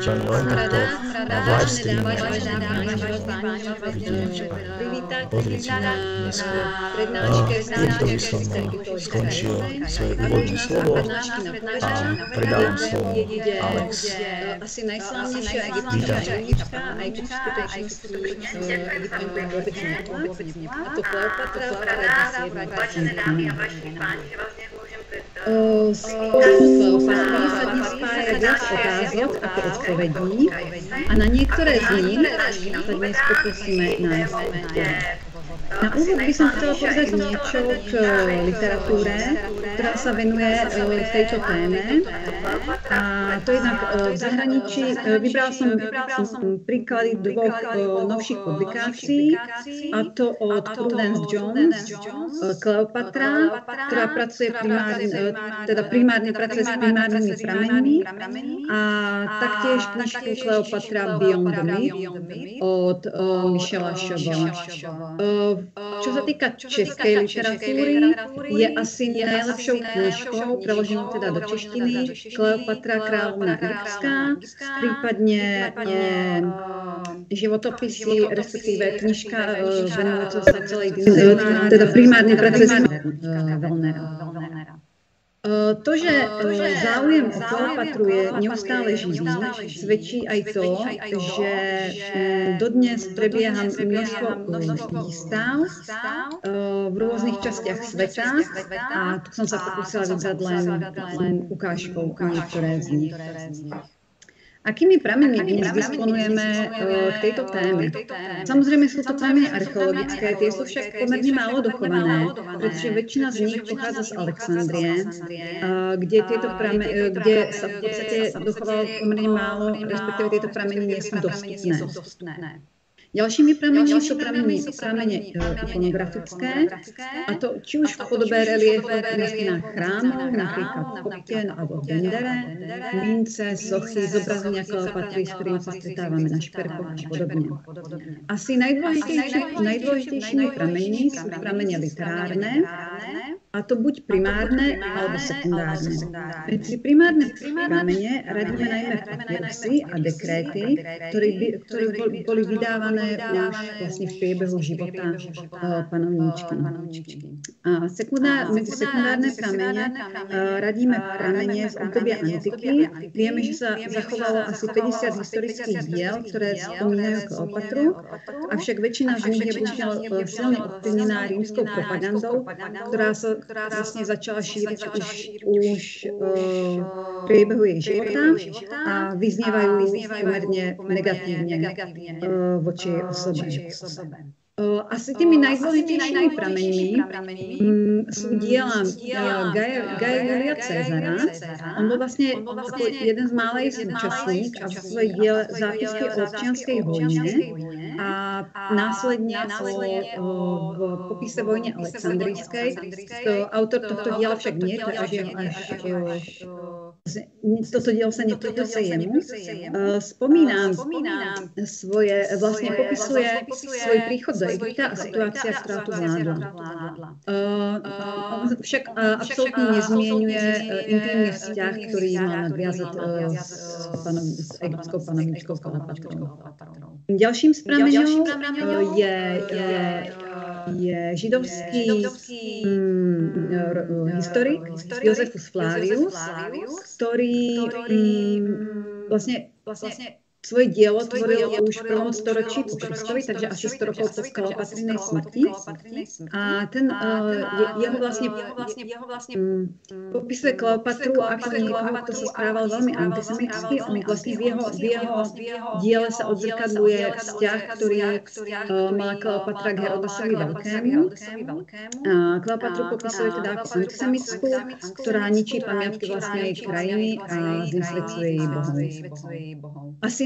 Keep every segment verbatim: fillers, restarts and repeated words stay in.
kresťani len takto na live streame pozrieť si na neskôr. Týmto by som skončil svoje úvodné slovo a predávam slovo Alex. Vítam. Spolu sa dnes spája viac otázok ako odpovedí a na niektoré z nich sa dnes pokúsime nájsť odpoveď. Na úvod by som chcela povedať niečo k literatúre, ktorá sa venuje tejto téme. A to jednak v zahraničí. Vybrala som príklady dvoch novších publikácií, a to od Prudence Jones, Kleopatra, ktorá pracuje primárne, teda primárne pracuje s primárnymi prameňmi, a taktiež knižku Kleopatra Beyond the Myth od Michela Chauveau. Čo sa týka českej literatúry, je asi najlepšou knižkou, preloženou teda do češtiny, Kleopatra kráľovna Egyptská, prípadne životopisy, respektíve knižka venujúca sa celej disciplíne, teda primárne pracuje s Wellnera. To, že záujem o Kleopatru je neustále živý, svedčí aj to, že dodnes prebieha množstvo výstav v rôznych častiach sveta, a tu som sa pokúsila vybrať len, len ukážkou niektoré z nich. Akými prameňmi dnes disponujeme k tejto téme? Samozrejme sú to pramene archeologické, tie sú však pomerne málo dochované, pretože väčšina z nich pochádza z Alexandrie, kde, tieto pramene, kde sa v podstate dochovalo pomerne málo, respektíve tieto pramene nie sú dostupné. Ďalšími prameňmi sú pramene ikonografické, a to či už v podobe reliefov na stenách chrámov, napríklad v Kopte alebo v Dendere, mince, sochy, zobrazenia Kleopatry, s ktorými sa stretávame na šperkoch a podobne. Asi najdôležitejšími prameňmi sú pramene literárne, a to buď primárne alebo sekundárne. Medzi primárne pramene radíme najmä papírusy a dekréty, ktoré boli, boli vydávané už vlastne v priebehu života panovníčky. A sekundár, medzi sekundárne pramene radíme pramene z obdobia antiky. Vieme, že sa zachovalo asi päťdesiat historických diel, ktoré spomínajú Kleopatru, avšak väčšina z nich je bohužiaľ silne ovplyvnená rímskou propagandou, ktorá sa ktorá vlastne začala šíriť už, už uh, v priebehu jej života a vyznievajú pomerne negatívne uh, voči jej osobe. Uh, asi tými najdôležitejšími prameňmi um, sú diela uh, Gaia, Gaia Julia Cezara. On bol vlastne ako jeden z málej súčasník a v svojej diele zápisky o občianskej vojne a následne o, o, v popise vojne Alexandrijskej. To, autor tohto diela však nie, to až, až toto dielo sa nepripísuje jemu. Spomínam svoje, vlastne popisuje svoj príchod do Egypta a situácia, ktorá tu vládla. Však absolútne nezmienuje intimný vzťah, ktorý mal nadviazať s egyptskou panovníčkou Kleopatrou. Ďalším z prameňov je, je, je židovský um, historik Josephus Flavius, ktorý um, vlastne, vlastne svoje dielo tvoril už v prvom storočí po Kristovi, takže asi sto rokov po Kleopatrinej smrti. A ten uh, jeho vlastne um, popisuje Kleopatru ako niekoho, kto sa správal veľmi antisemitsky. On vlastne v jeho, v jeho diele sa odzrkadluje vzťah, ktorý uh, mala Kleopatra k Herodesovi Veľkému. A Kleopatru popisuje teda ako antisemitskú, ktorá ničí pamiatky vlastnej krajiny a znesvedcuje jej bohov. Asi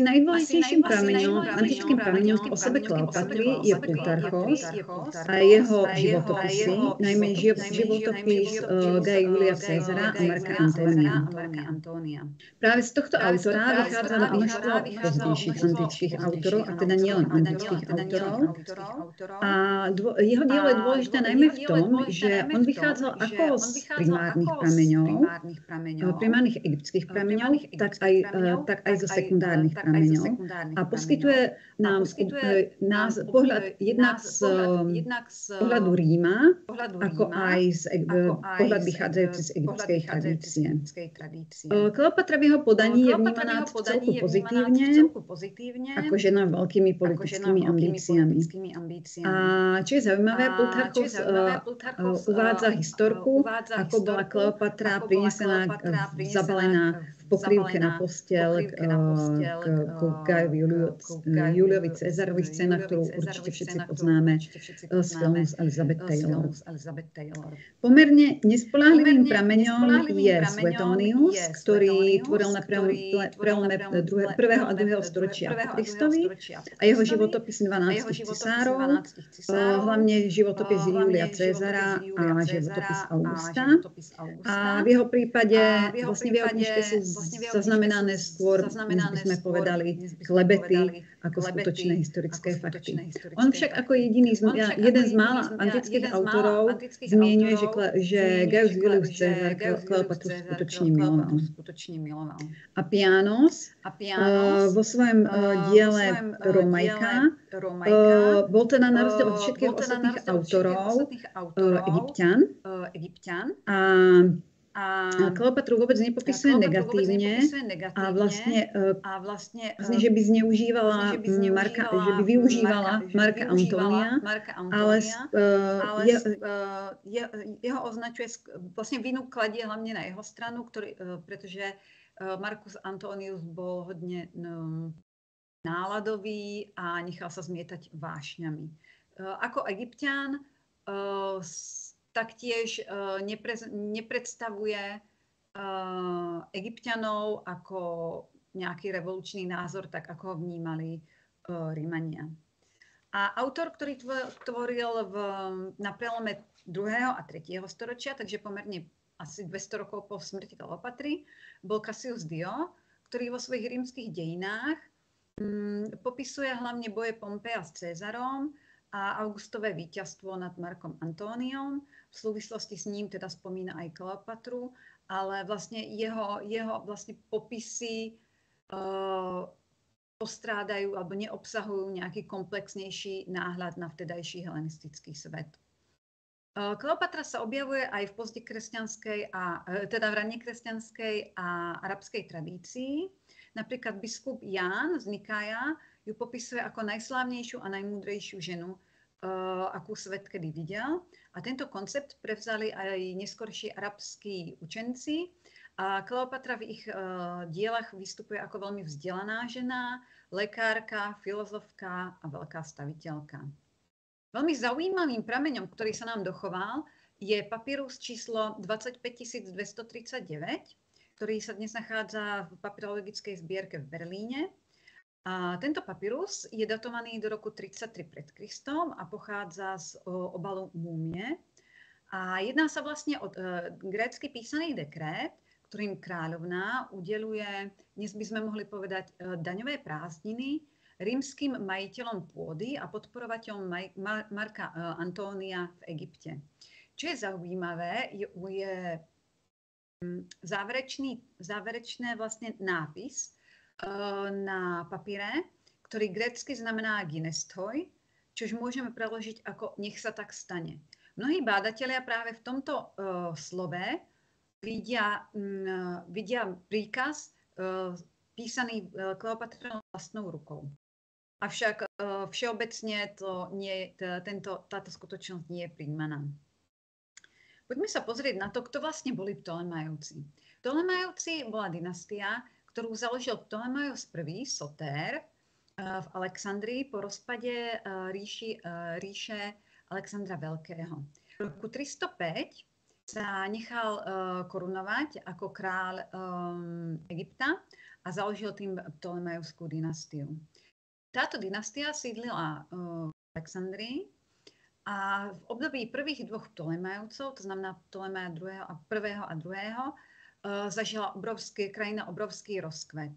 najdôležitejším prameňom, antickým prameňom v osobe Kleopatry je Plutarchos a jeho životopisy, najmä životopis Gaia Julia Caesara a Marka Antónia. Práve z tohto autora vychádzalo množstvo pozdejších antických autorov, a teda nielen antických autorov. A dvo, jeho dielo je dôležité najmä v tom, že on vychádzal ako z primárnych prameňov, primárnych egyptských prameňov, tak aj, tak aj zo sekundárnych prameňov. A poskytuje nám nás pohľad jednak z pohľadu Ríma, ako aj z pohľad vychádzajúci z egyptskej tradície. Kleopatra v jeho podaní je vnímaná celku pozitívne, ako žena veľkými politickými ambíciami. A čo je zaujímavé, Plutarchos uvádza historku, ako bola Kleopatra prinesená, zabalená v pokrývke na posteľ k Gaiovi Juliovi Caesarovi, scéna, ktorú určite všetci poznáme z filmu s Elizabeth Taylor. Pomerne nespoľahlivým prameňom je Suetonius, ktorý tvoril na prelome prvého a druhého storočia po Kristovi, a jeho životopis dvanástich cisárov, hlavne životopis Julia Caesara a životopis Augusta. A v jeho prípade, vlastne v jeho knižke sú zaznamenané skôr, než by sme povedali, klebety ako skutočné historické fakty. On však ako jediný, jeden z mála antických autorov zmienuje, že, že Gaius Julius Caesar Kleopatru skutočne miloval. A Pianos vo svojom diele Romajka bol teda na rozdiel od všetkých ostatných autorov Egypťan. A A Kleopatru vôbec nepopisuje negatívne a vlastne, a vlastne, vlastne že by zneužívala Marka, že by využívala Marka Antónia, ale je, je, jeho označuje, vlastne vinu kladie hlavne na jeho stranu, ktorý, pretože Marcus Antonius bol hodne no, náladový a nechal sa zmietať vášňami. Ako Egypťan taktiež uh, nepre, nepredstavuje uh, Egypťanov ako nejaký revolučný názor, tak ako ho vnímali uh, Rímania. A autor, ktorý tvoril v, na prelome druhého a tretieho storočia, takže pomerne asi dvesto rokov po smrti Kleopatry, bol Cassius Dio, ktorý vo svojich rímskych dejinách um, popisuje hlavne boje Pompeja s Cézarom a Augustové víťazstvo nad Markom Antóniom. V súvislosti s ním teda spomína aj Kleopatru, ale vlastne jeho, jeho vlastne popisy uh, postrádajú alebo neobsahujú nejaký komplexnejší náhľad na vtedajší helenistický svet. Uh, Kleopatra sa objavuje aj v pozdekresťanskej a teda v ranekresťanskej a arabskej tradícii. Napríklad biskup Ján z Nikája ju popisuje ako najslávnejšiu a najmúdrejšiu ženu, uh, akú svet kedy videl. A tento koncept prevzali aj neskorší arabskí učenci. A Kleopatra v ich uh, dielach vystupuje ako veľmi vzdelaná žena, lekárka, filozofka a veľká staviteľka. Veľmi zaujímavým prameňom, ktorý sa nám dochoval, je papírus číslo dvadsaťpäťtisícdvestotridsaťdeväť, ktorý sa dnes nachádza v papyrologickej zbierke v Berlíne. A tento papírus je datovaný do roku tridsaťtri pred Kristom a pochádza z o, obalu múmie. A jedná sa vlastne o e, grécky písaný dekrét, ktorým kráľovná udeľuje, dnes by sme mohli povedať, e, daňové prázdniny rímskym majiteľom pôdy a podporovateľom Maj, Mar, Marka e, Antónia v Egypte. Čo je zaujímavé, je, je záverečný, záverečné vlastne nápis na papíre, ktorý grécky znamená ginestoi, čož môžeme preložiť ako nech sa tak stane. Mnohí bádatelia práve v tomto uh, slove vidia, um, vidia príkaz uh, písaný uh, Kleopatrinou vlastnou rukou. Avšak uh, všeobecne to nie, t- tento, táto skutočnosť nie je prijímaná. Poďme sa pozrieť na to, kto vlastne boli Ptolemajovci. Ptolemajovci bola dynastia, ktorú založil Ptolemaios I. Soter v Alexandrii po rozpade ríši, ríše Alexandra Veľkého. V roku tristopäť sa nechal korunovať ako kráľ Egypta a založil tým Ptolemajovskú dynastiu. Táto dynastia sídlila v Alexandrii a v období prvých dvoch Ptolemajovcov, to znamená Ptolemaja druhého a prvého a druhého, zažila obrovský, krajina obrovský rozkvet.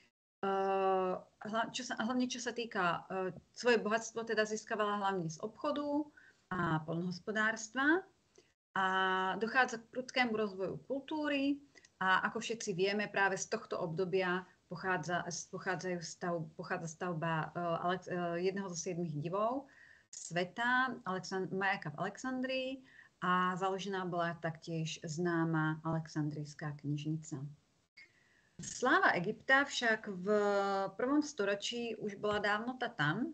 Čo sa, hlavne čo sa týka svoje bohatstvo, teda získavala hlavne z obchodu a poľnohospodárstva a dochádza k prudkému rozvoju kultúry a ako všetci vieme, práve z tohto obdobia pochádza, pochádzajú stav, pochádza stavba Alex, jedného zo siedmých divov sveta, Alexand- Majaka v Alexandrii, a založená bola taktiež známa Alexandrijská knižnica. Sláva Egypta však v prvom storočí už bola dávno tam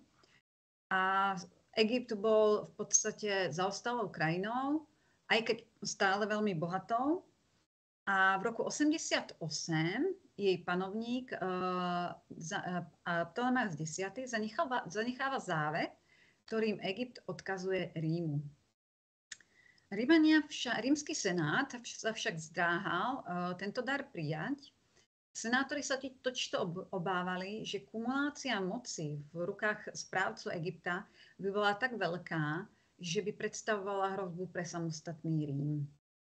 a Egypt bol v podstate zaostalou krajinou, aj keď stále veľmi bohatou. A v roku osemdesiatosem jej panovník uh, uh, Ptolemajos X zanecháva, zanecháva závet, ktorým Egypt odkazuje Rímu. Rímania vša, rímsky senát sa však zdráhal uh, tento dar prijať. Senátori sa totiž to obávali, že kumulácia moci v rukách správcu Egypta by bola tak veľká, že by predstavovala hrozbu pre samostatný Rím.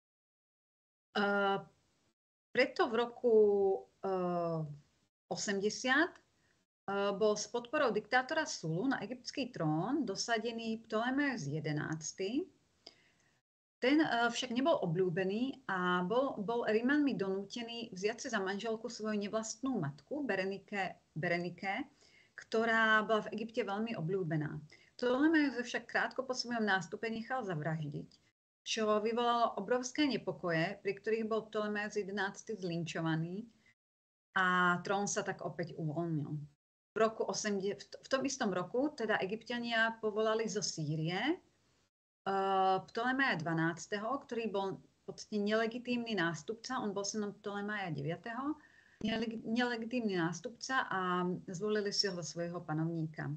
Uh, preto v roku uh, osemdesiat uh, bol s podporou diktátora Sulu na egyptský trón dosadený Ptolemajos jedenásty. Ten uh, však nebol obľúbený a bol, bol Rímanmi donútený vziať si za manželku svoju nevlastnú matku, Berenike, Berenike, ktorá bola v Egypte veľmi obľúbená. Ptolemajos však krátko po svojom nástupe nechal zavraždiť, čo vyvolalo obrovské nepokoje, pri ktorých bol Ptolemajos jedenásty zlinčovaný a trón sa tak opäť uvoľnil. V, roku osemdesiat, v tom istom roku teda Egypťania povolali zo Sýrie uh, Ptolemaja dvanásteho, ktorý bol v podstate nelegitímny nástupca, on bol synom Ptolemaja deviateho, neleg, nelegitímny nástupca a zvolili si ho za svojho panovníka.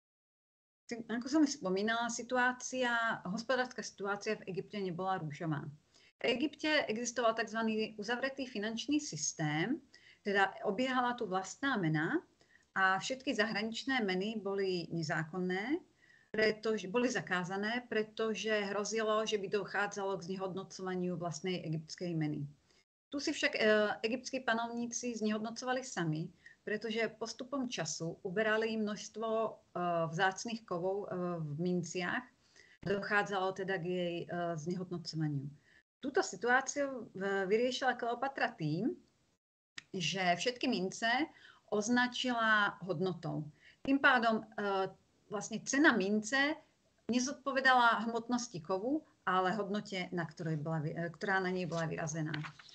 Ako som spomínala, situácia, hospodárska situácia v Egypte nebola rúžová. V Egypte existoval tzv. Uzavretý finančný systém, teda obiehala tu vlastná mena a všetky zahraničné meny boli nezákonné, pretože boli zakázané, pretože hrozilo, že by dochádzalo k znehodnocovaniu vlastnej egyptskej meny. Tu si však e, egyptskí panovníci znehodnocovali sami, pretože postupom času uberali množstvo uh, vzácnych kovov uh, v minciach. Dochádzalo teda k jej uh, znehodnocovaniu. Túto situáciu uh, vyriešila Kleopatra tým, že všetky mince označila hodnotou. Tým pádom uh, vlastne cena mince nezodpovedala hmotnosti kovu, ale hodnote, na ktorej bola, ktorá na nej bola vyrazená.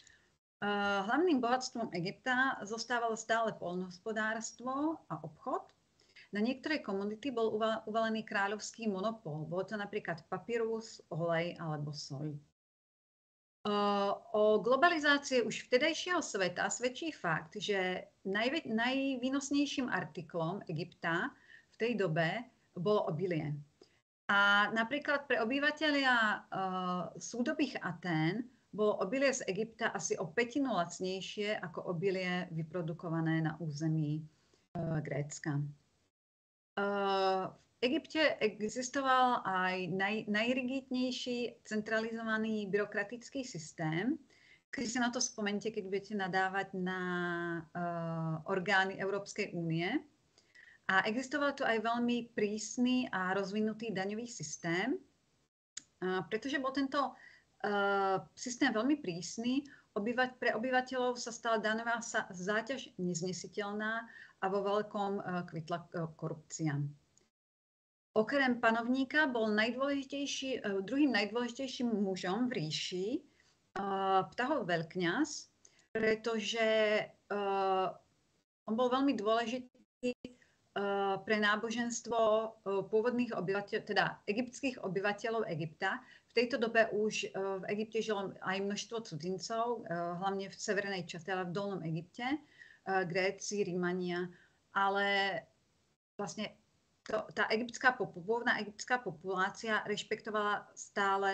Hlavným bohatstvom Egypta zostávalo stále poľnohospodárstvo a obchod. Na niektoré komodity bol uvalený kráľovský monopol. Bolo to napríklad papírus, olej alebo soľ. O globalizácii už vtedajšieho sveta svedčí fakt, že najvä- najvýnosnejším artiklom Egypta v tej dobe bolo obilie. A napríklad pre obyvateľia súdobých Atén bolo obilie z Egypta asi o pätinu lacnejšie ako obilie vyprodukované na území uh, Grécka. Uh, v Egypte existoval aj naj, najrigidnejší centralizovaný byrokratický systém. Keď si na to spomente, keď budete nadávať na uh, orgány Európskej únie. A existoval tu aj veľmi prísny a rozvinutý daňový systém, uh, pretože bol tento Uh, systém veľmi prísny, obyva- pre obyvateľov sa stala daňová sa- záťaž neznesiteľná a vo veľkom uh, kvitla uh, korupcia. Okrem panovníka bol najdôležitejší, uh, druhým najdôležitejším mužom v ríši uh, Ptahov veľkňaz, pretože uh, on bol veľmi dôležitý uh, pre náboženstvo uh, pôvodných obyvateľov, teda egyptských obyvateľov Egypta. V tejto dobe už uh, v Egypte žilo aj množstvo cudzincov, uh, hlavne v severnej časti, ale v dolnom Egypte, uh, Gréci, Rímania, ale vlastne to, tá egyptská, pôvodná egyptská populácia rešpektovala stále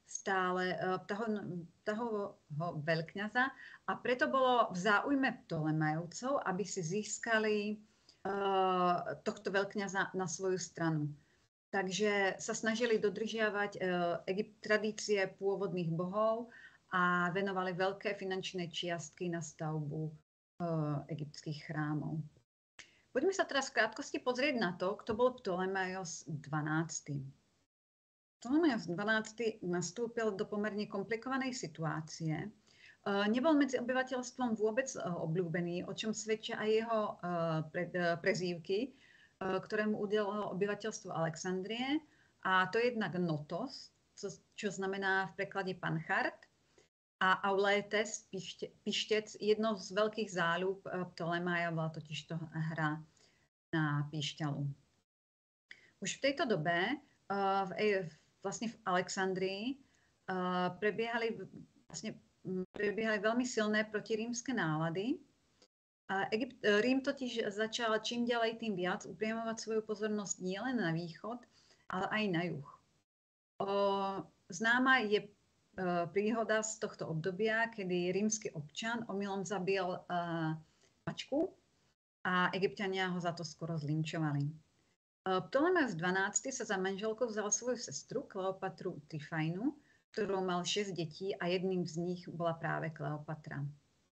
stále toho, toho veľkňaza a preto bolo v záujme Ptolemajovcov, aby si získali tohto veľkňaza na svoju stranu. Takže sa snažili dodržiavať Egypt, tradície pôvodných bohov a venovali veľké finančné čiastky na stavbu egyptských chrámov. Poďme sa teraz v krátkosti pozrieť na to, kto bol Ptolemaios dvanásty. Ptolemaios dvanásty nastúpil do pomerne komplikovanej situácie. Nebol medzi obyvateľstvom vôbec obľúbený, o čom svedčia aj jeho prezývky, ktoré mu udelilo obyvateľstvo Alexandrie. A to je jednak Notos, čo znamená v preklade panchard, a Auletes, pištec, jedno z veľkých záľub Ptolemaja bola totiž to hra na píšťalu. Už v tejto dobe v, vlastne v Alexandrii prebiehali, vlastne, prebiehali veľmi silné protirímske nálady. Egypt, Rím totiž začal čím ďalej tým viac upriamovať svoju pozornosť nielen na východ, ale aj na juh. Známa je príhoda z tohto obdobia, kedy rímsky občan omylom zabil uh, mačku a Egypťania ho za to skoro zlinčovali. Uh, Ptolemaios dvanásty sa za manželku vzal svoju sestru Kleopatru Tryfainu, ktorou mal šesť detí a jedným z nich bola práve Kleopatra.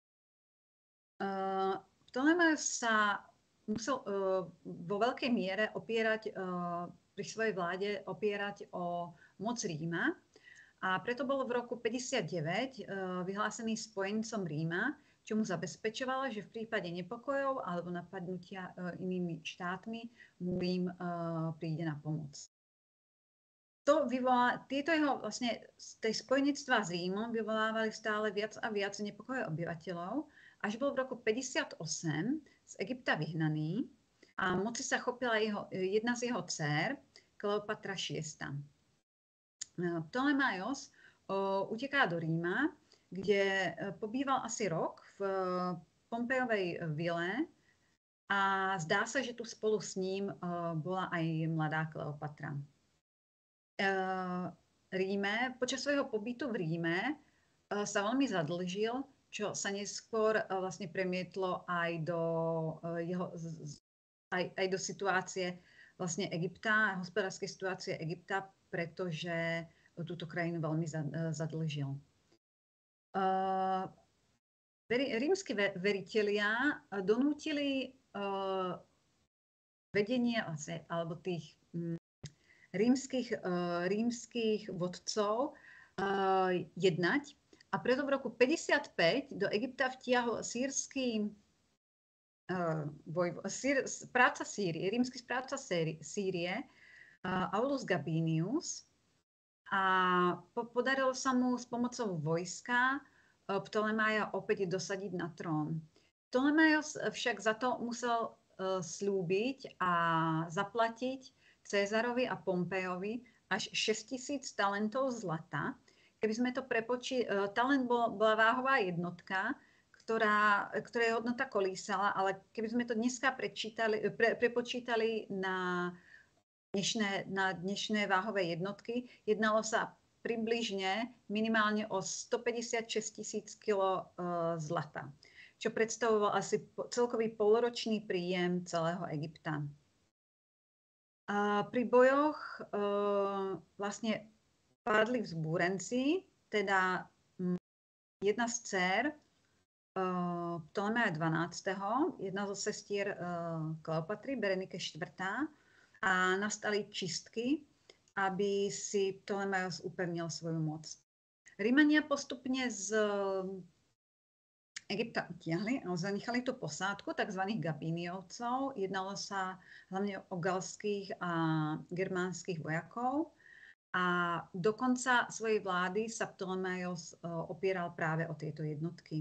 Uh, Ptolemaios sa musel uh, vo veľkej miere opierať uh, pri svojej vláde opierať o moc Ríma. A preto bol v roku päťdesiatdeväť vyhlásený spojencom Ríma, čo mu zabezpečovalo, že v prípade nepokojov alebo napadnutia inými štátmi mu Rím príde na pomoc. To vyvolá, tieto jeho vlastne z tej spojenectva s Rímom vyvolávali stále viac a viac nepokojov obyvateľov, až bol v roku päťdesiatosem z Egypta vyhnaný a moci sa chopila jeho, jedna z jeho dcér, Kleopatra šiesta. Ptolemaios uteká do Ríma, kde pobýval asi rok v Pompejovej vile a zdá sa, že tu spolu s ním bola aj mladá Kleopatra. Ríme, počas svojho pobytu v Ríme sa veľmi zadlžil, čo sa neskôr vlastne premietlo aj do, jeho, aj, aj do situácie vlastne Egypta, hospodárskej situácie Egypta, pretože túto krajinu veľmi zadlžil. Rímski veritelia donútili vedenie alebo tých rímskych, rímskych vodcov jednať a preto v roku päťdesiatpäť do Egypta vtiahol sírsky vojvo, sír, správca Sýrie, rímsky správca Sýrie, Aulus Gabinius, a po, podarilo sa mu s pomocou vojska Ptolemaia opäť dosadiť na trón. Ptolemaios však za to musel uh, slúbiť a zaplatiť Cézarovi a Pompejovi až šesťtisíc talentov zlata. Keby sme to prepočítali, uh, talent bol, bola váhová jednotka, ktorá, ktorej hodnota kolísala, ale keby sme to dneska prečítali, pre, prepočítali na Dnešné, na dnešné váhové jednotky, jednalo sa približne minimálne o stopäťdesiatšesť tisíc kilo uh, zlata, čo predstavoval asi po, celkový polročný príjem celého Egypta. Uh, pri bojoch uh, vlastne padli vzbúrenci, teda um, jedna z dcér uh, Ptolemaia dvanásteho, jedna zo sestier uh, Kleopatry, Berenike štvrtá, a nastali čistky, aby si Ptolemaios upevnil svoju moc. Rímania postupne z Egypta utiahli a zanechali tú posádku tzv. Gabíniovcov. Jednalo sa hlavne o galských a germánskych vojakov a do konca svojej vlády sa Ptolemaios opieral práve o tieto jednotky.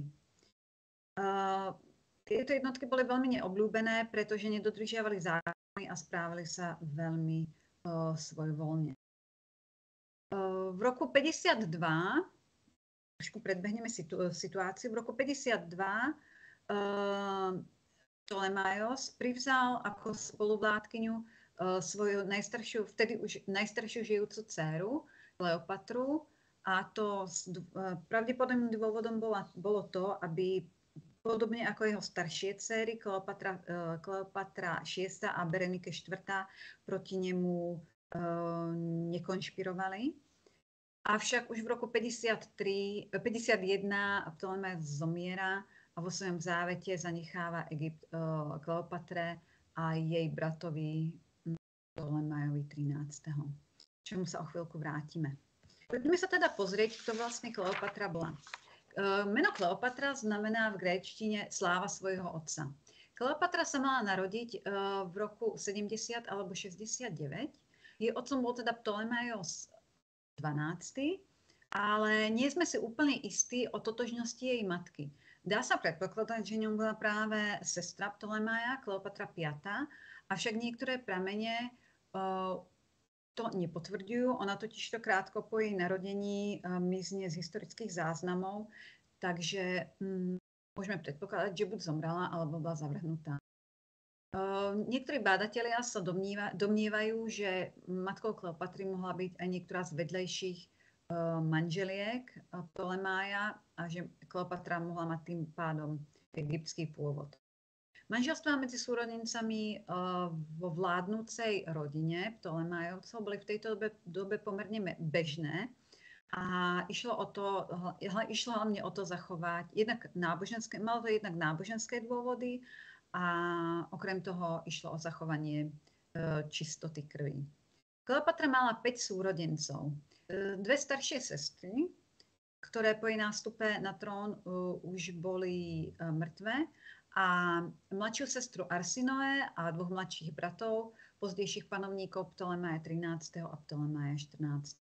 Tieto jednotky boli veľmi neobľúbené, pretože nedodržiavali zákony a správali sa veľmi uh, svojvoľne. Uh, v roku päťdesiatdva, trošku predbehneme situ, situáciu, v roku päťdesiatdva uh, Ptolemaios privzal ako spoluvládkyňu uh, svoju najstaršiu, vtedy už najstaršiu žijúcu dcéru, Kleopatru, a to s dv- pravdepodobným dôvodom bola, bolo to, aby podobne ako jeho staršie céry Kleopatra, Kleopatra šiesta a Berenike štvrtá proti nemu nekonšpirovali. Avšak už v roku päťdesiattri, päťdesiatjeden Ptolemaios zomiera a vo svojom závete zanecháva Egypt Kleopatre a jej bratovi Ptolemajovi trinásteho čomu sa o chvíľku vrátime. Poďme sa teda pozrieť, kto vlastne Kleopatra bola. Meno Kleopatra znamená v gréčtine sláva svojho otca. Kleopatra sa mala narodiť v roku sedemdesiat alebo šesťdesiatdeväť. Jej otcom bol teda Ptolemaios dvanásty, ale nie sme si úplne istí o totožnosti jej matky. Dá sa predpokladať, že ňou bola práve sestra Ptolemaja, Kleopatra piata, avšak niektoré pramene uh, to nepotvrdzujú. Ona totižto krátko po jej narodení uh, mizne z historických záznamov, takže um, môžeme predpokladať, že buď zomrela, alebo bola zavrhnutá. Uh, niektorí bádatelia sa domníva, domnievajú, že matkou Kleopatry mohla byť aj niektorá z vedlejších uh, manželiek uh, Ptolemája a že Kleopatra mohla mať tým pádom egyptský pôvod. Manželstvá medzi súrodencami uh, vo vládnúcej rodine Ptolemájovcov boli v tejto dobe, dobe pomerne bežné a išlo, o to, išlo hlavne o to zachovať, jednak náboženské, malo to jednak náboženské dôvody, a okrem toho išlo o zachovanie e, čistoty krvi. Kleopatra mala päť súrodencov. E, dve staršie sestry, ktoré po jej nástupe na trón e, už boli e, mŕtve, a mladšiu sestru Arsinoe a dvoch mladších bratov, pozdejších panovníkov Ptolemaja trinásteho a Ptolemaja štrnásteho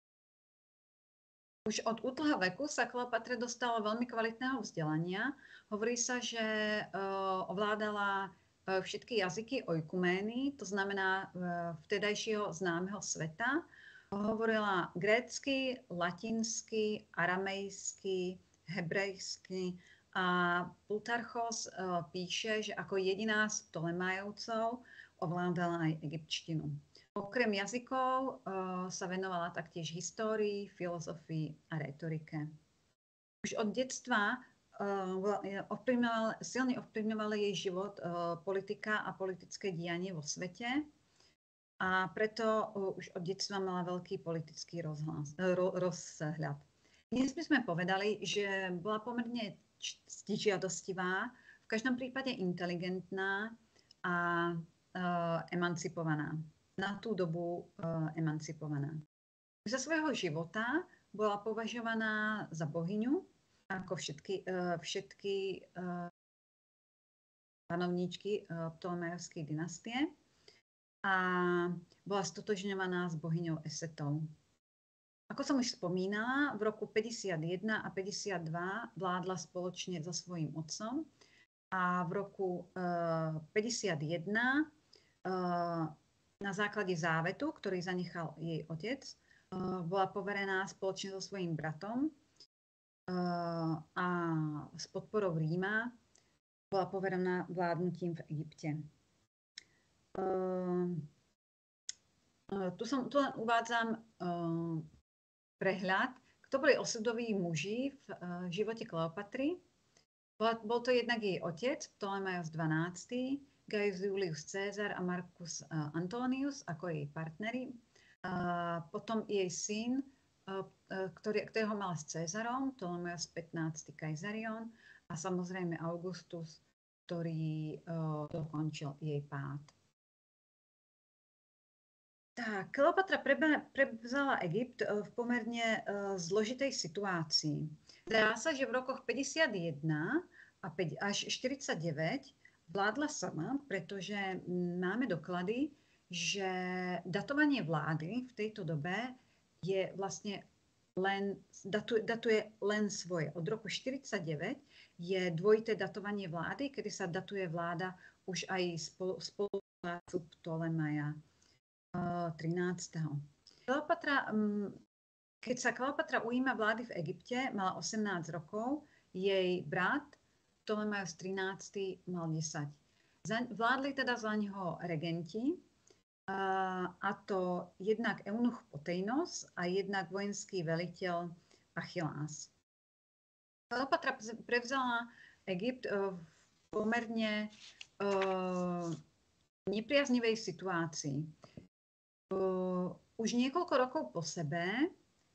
Už od útleho veku sa Kleopatra dostala veľmi kvalitného vzdelania. Hovorí sa, že uh, ovládala uh, všetky jazyky oikumény, to znamená uh, vtedajšieho známeho sveta. Hovorila grécky, latinsky, aramejsky, hebrejsky a Plutarchos uh, píše, že ako jediná z Ptolemajovcov ovládala aj egyptštinu. Okrem jazykov uh, sa venovala taktiež histórii, filozofii a retorike. Už od detstva uh, ovplyvňoval, silne ovplyvňovala jej život uh, politika a politické dianie vo svete a preto uh, už od detstva mala veľký politický rozhlas, uh, rozhľad. Dnes by sme povedali, že bola pomerne ctižiadostivá, v každom prípade inteligentná a uh, emancipovaná. Na tú dobu uh, emancipovaná. Za svojho života bola považovaná za bohyňu, ako všetky, uh, všetky uh, panovníčky uh, Ptolemajovskej dynastie a bola stotožňovaná s bohyňou Esetou. Ako som už spomínala, v roku päťdesiatjeden a päťdesiatdva vládla spoločne so svojím otcom a v roku uh, päťdesiatjeden uh, na základe závetu, ktorý zanechal jej otec, bola poverená spoločne so svojím bratom a s podporou Ríma bola poverená vládnutím v Egypte. Tu, som, tu len uvádzam prehľad, kto boli osudoví muži v živote Kleopatry. Bol to jednak jej otec, Ptolemaios dvanásty, Gaius Julius Caesar a Marcus Antonius ako jej partneri. Potom jej syn, ktorý, ktorého mala s Cezarom, Ptolemaios pätnásty Kaisarion a samozrejme Augustus, ktorý dokončil jej pád. Tak, Kleopatra prevzala Egypt v pomerne zložitej situácii. Zdá sa, že v rokoch päťdesiatjeden až štyridsaťdeväť vládla sama, pretože máme doklady, že datovanie vlády v tejto dobe je vlastne len, datuje, datuje len svoje. Od roku štyridsaťdeväť je dvojité datovanie vlády, kedy sa datuje vláda už aj spolu, spoluprácu Ptolemaja trinásteho Kleopatra, keď sa Kleopatra ujíma vlády v Egypte, mala osemnásť rokov, jej brat Ptolemaios trinásty mal desať. Vládli teda za ňoho regenti a to jednak eunuch Poteinos a jednak vojenský veliteľ Achillas. Kleopatra prevzala Egypt v pomerne nepriaznivej situácii. Už niekoľko rokov po sebe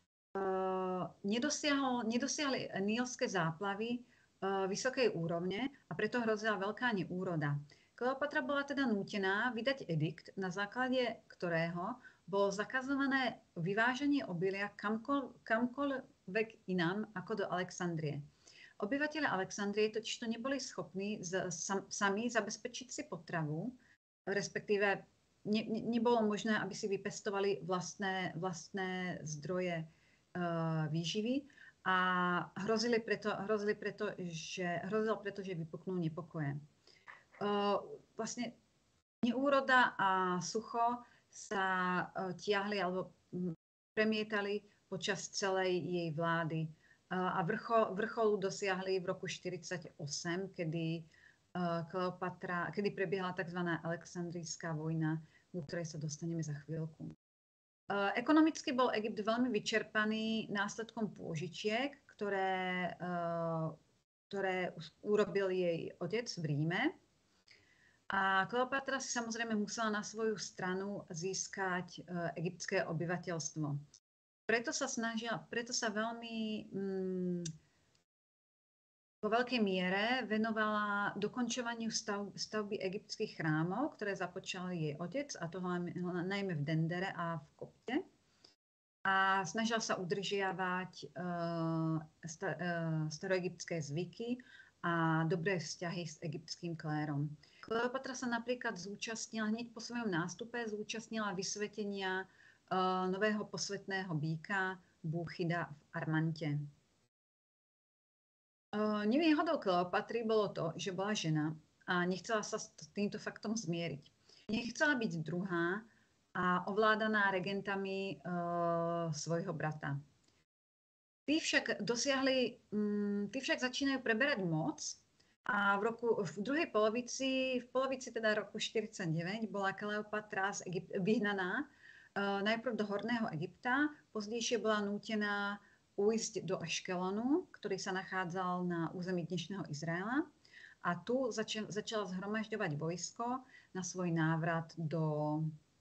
nedosiahli nílske záplavy vysokej úrovne a preto hrozila veľká neúroda. Kleopatra bola teda nútená vydať edikt, na základe ktorého bolo zakazované vyvážanie obilia kamkoľ, kamkoľvek inám ako do Alexandrie. Obyvatelia Alexandrie totižto neboli schopní z, sam, sami zabezpečiť si potravu, respektíve ne, ne, nebolo možné, aby si vypestovali vlastné, vlastné zdroje uh, výživy a hrozili preto, hrozili preto, že, hrozilo preto, že vypuknú nepokoje. Uh, vlastne neúroda a sucho sa uh, tiahli alebo premietali počas celej jej vlády. Uh, a vrchol, vrcholu dosiahli v roku štyridsaťosem, kedy, uh, Kleopatra, kedy prebiehala tzv. Alexandrijská vojna, do ktorej sa dostaneme za chvíľku. Uh, ekonomicky bol Egypt veľmi vyčerpaný následkom pôžičiek, ktoré, uh, ktoré urobil jej otec v Ríme. A Kleopatra si samozrejme musela na svoju stranu získať uh, egyptské obyvateľstvo. Preto sa snažila, preto sa veľmi mm, vo veľkej miere venovala dokončovaniu stav, stavby egyptských chrámov, ktoré započal jej otec, a to najmä v Dendere a v Kopte. A snažila sa udržiavať uh, sta, uh, staroegyptské zvyky a dobré vzťahy s egyptským klérom. Kleopatra sa napríklad zúčastnila, hneď po svojom nástupe, zúčastnila vysvetenia uh, nového posvetného býka Búchida v Armante. Uh, nevýhodou Kleopatry bolo to, že bola žena a nechcela sa s týmto faktom zmieriť. Nechcela byť druhá a ovládaná regentami uh, svojho brata. Tí však dosiahli, um, tí však začínajú preberať moc a v, roku, v druhej polovici, v polovici teda roku štyridsaťdeväť bola Kleopatra z Egypt, vyhnaná uh, najprv do Horného Egypta, pozdejšie bola nútená ujsť do Aškelonu, ktorý sa nachádzal na území dnešného Izraela, a tu zač- začala zhromažďovať vojsko na svoj návrat do,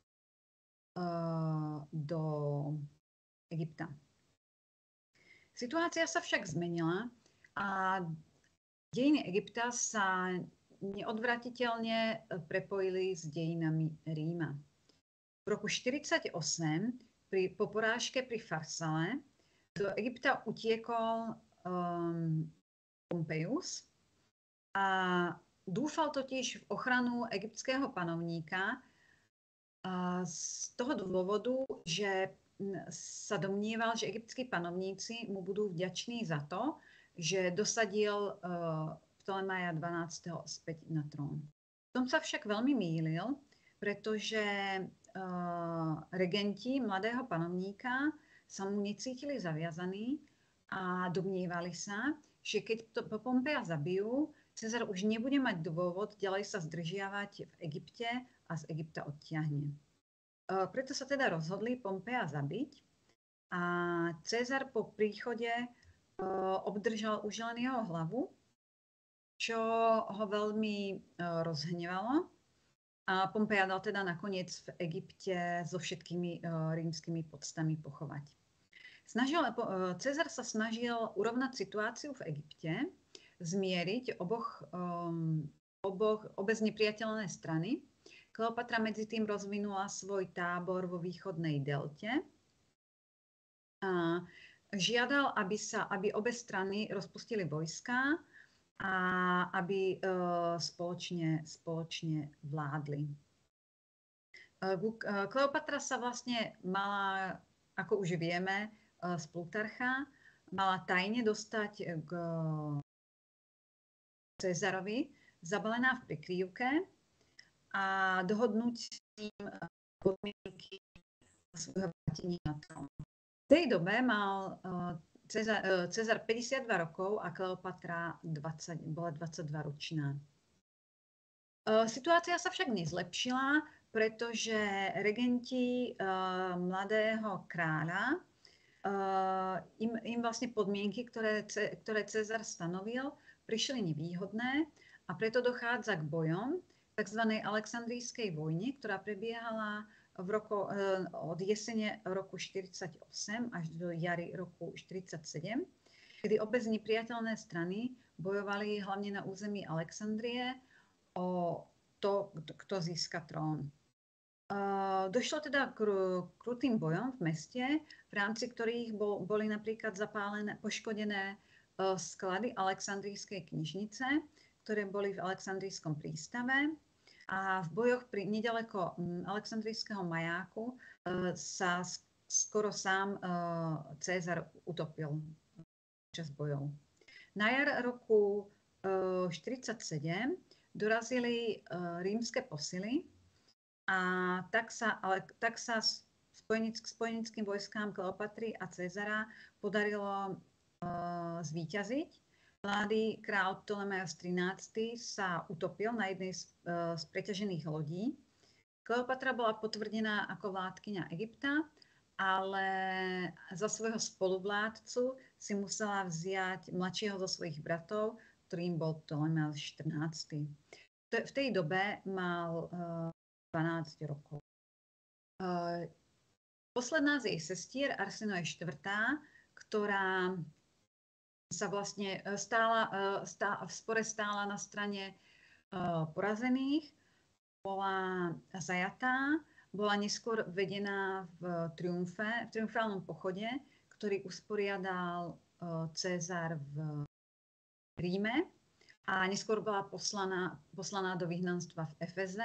uh, do Egypta. Situácia sa však zmenila a dejiny Egypta sa neodvratiteľne prepojili s dejinami Ríma. V roku štyridsaťosem pri, po porážke pri Farsale do Egypta utiekol um, Pompejus a dúfal totiž v ochranu egyptského panovníka a z toho dôvodu, že sa domnieval, že egyptskí panovníci mu budú vďační za to, že dosadil uh, Ptolemaja dvanásteho späť na trón. V tom sa však veľmi mýlil, pretože uh, regenti mladého panovníka sa mu necítili zaviazaní a domnievali sa, že keď to Pompeja zabijú, Cezar už nebude mať dôvod ďalej sa zdržiavať v Egypte a z Egypta odtiahne. Preto sa teda rozhodli Pompeja zabiť a Cezar po príchode obdržal už len jeho hlavu, čo ho veľmi rozhnevalo. A Pompeja dal teda nakoniec v Egypte so všetkými rímskymi poctami pochovať. Snažil, Cezar sa snažil urovnať situáciu v Egypte, zmieriť oboch, um, oboch, obe znepriateľné strany. Kleopatra medzi tým rozvinula svoj tábor vo východnej delte a žiadal, aby, sa, aby obe strany rozpustili vojská a aby uh, spoločne, spoločne vládli. Uh, Kleopatra sa vlastne mala, ako už vieme, uh, z Plutarcha, mala tajne dostať k Cezarovi, zabalená v prikryvke, a dohodnúť s ním podmienky svojho vrátenia na trón. V tej dobe mal Cezar, Cezar päťdesiatdva rokov a Kleopatra dvadsať, bola dvadsaťdva ročná. Situácia sa však nezlepšila, pretože regenti uh, mladého kráľa uh, im, im vlastne podmienky, ktoré, ktoré Cezar stanovil, prišli nevýhodné a preto dochádza k bojom, tzv. Alexandrijskej vojne, ktorá prebiehala v roku, uh, od jesene roku štyridsaťosem až do jary roku štyridsaťsedem, kedy obe nepriateľné strany bojovali hlavne na území Alexandrie o to, kto získa trón. Došlo teda k krutým bojom v meste, v rámci ktorých bol, boli napríklad zapálené, poškodené sklady Alexandrijskej knižnice, ktoré boli v Alexandrijskom prístave. A v bojoch pri nedaleko Alexandrijského majáku sa skoro sám Cézar utopil počas bojov. Na jar roku štyridsaťsedem dorazili rímske posily a tak sa, ale, tak sa spojenick, spojenickým vojskám Kleopatry a Cezara podarilo uh, zvíťaziť. Mladý král Ptolemaios trinásty sa utopil na jednej z, uh, z preťažených lodí. Kleopatra bola potvrdená ako vládkyňa Egypta, ale za svojho spoluvládcu si musela vziať mladšieho zo svojich bratov, ktorým bol Ptolemaios štrnásty. V tej dobe mal uh, dvanásť rokov. Uh, posledná z jej sestier, Arsinoe štvrtá, ktorá sa vlastne stála, uh, stá, v spore stála na strane uh, porazených, bola zajatá, bola neskôr vedená v triumfe, v triumfálnom pochode, ktorý usporiadal uh, Cézar v Ríme a neskôr bola poslaná, poslaná do vyhnanstva v Efeze.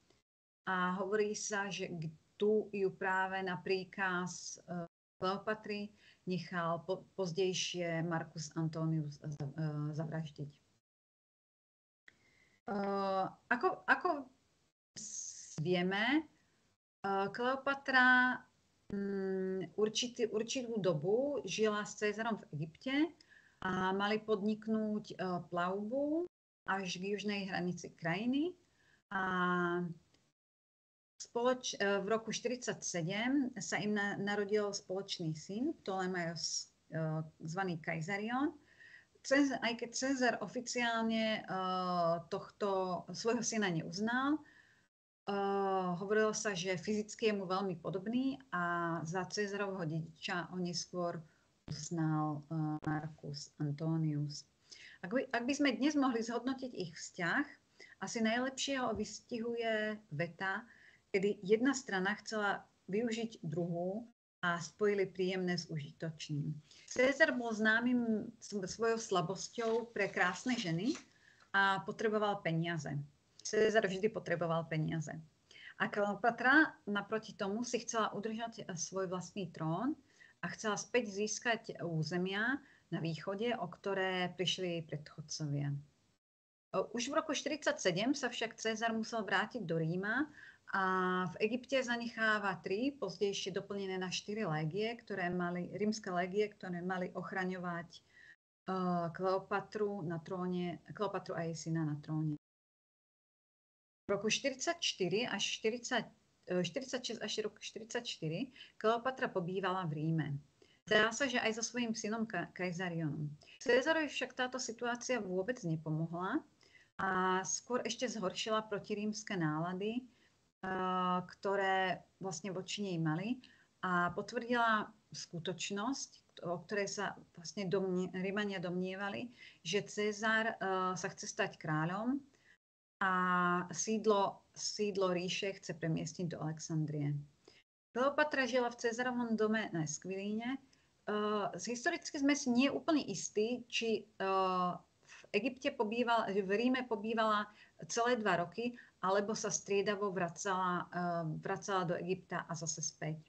A hovorí sa, že tu ju práve na príkaz uh, Kleopatry nechal po, pozdejšie Marcus Antonius uh, zavraždiť. Uh, ako, ako vieme, uh, Kleopatra um, určitý, určitú dobu žila s Cézarom v Egypte a mali podniknúť uh, plavbu až k južnej hranici krajiny. A Spoloč, v roku štyridsaťsedem sa im na, narodil spoločný syn, Ptolemaios, zvaný Kaisarion. Cez, aj keď Cezar oficiálne uh, tohto svojho syna neuznal, uh, hovorilo sa, že fyzicky je mu veľmi podobný a za Cezarovho dediča ho neskôr uznal uh, Marcus Antonius. Ak by, ak by sme dnes mohli zhodnotiť ich vzťah, asi najlepšie ho vystihuje veta, kedy jedna strana chcela využiť druhú a spojili príjemné s užitočným. Cézar bol známym svojou slabosťou pre krásne ženy a potreboval peniaze. Cézar vždy potreboval peniaze. A Kleopatra naproti tomu si chcela udržať svoj vlastný trón a chcela späť získať územia na východe, o ktoré prišli predchodcovia. Už v roku štyridsaťsedem sa však Cézar musel vrátiť do Ríma a v Egypte zanecháva tri, pozdejšie doplnené na štyri légie, ktoré mali, rímske légie, ktoré mali ochraňovať uh, Kleopatru na tróne, Kleopatru a jej syna na tróne. V roku štyridsaťštyri až štyridsať, štyridsaťšesť až rok štyridsaťštyri Kleopatra pobývala v Ríme. Zdá sa, že aj so svojím synom Kaisarionom. Cézarovi však táto situácia vôbec nepomohla a skôr ešte zhoršila protirímske nálady, ktoré vlastne voči nej mali a potvrdila skutočnosť, o ktorej sa vlastne domnie, Rímania domnievali, že Cézar uh, sa chce stať kráľom a sídlo, sídlo ríše chce premiestniť do Alexandrie. Kleopatra žila v Cézarovom dome na Esquilíne. Uh, historicky sme si nie úplne istí, či uh, v Egypte pobývala, v Ríme pobývala celé dva roky, alebo sa striedavo vracala, vracala do Egypta a zase späť.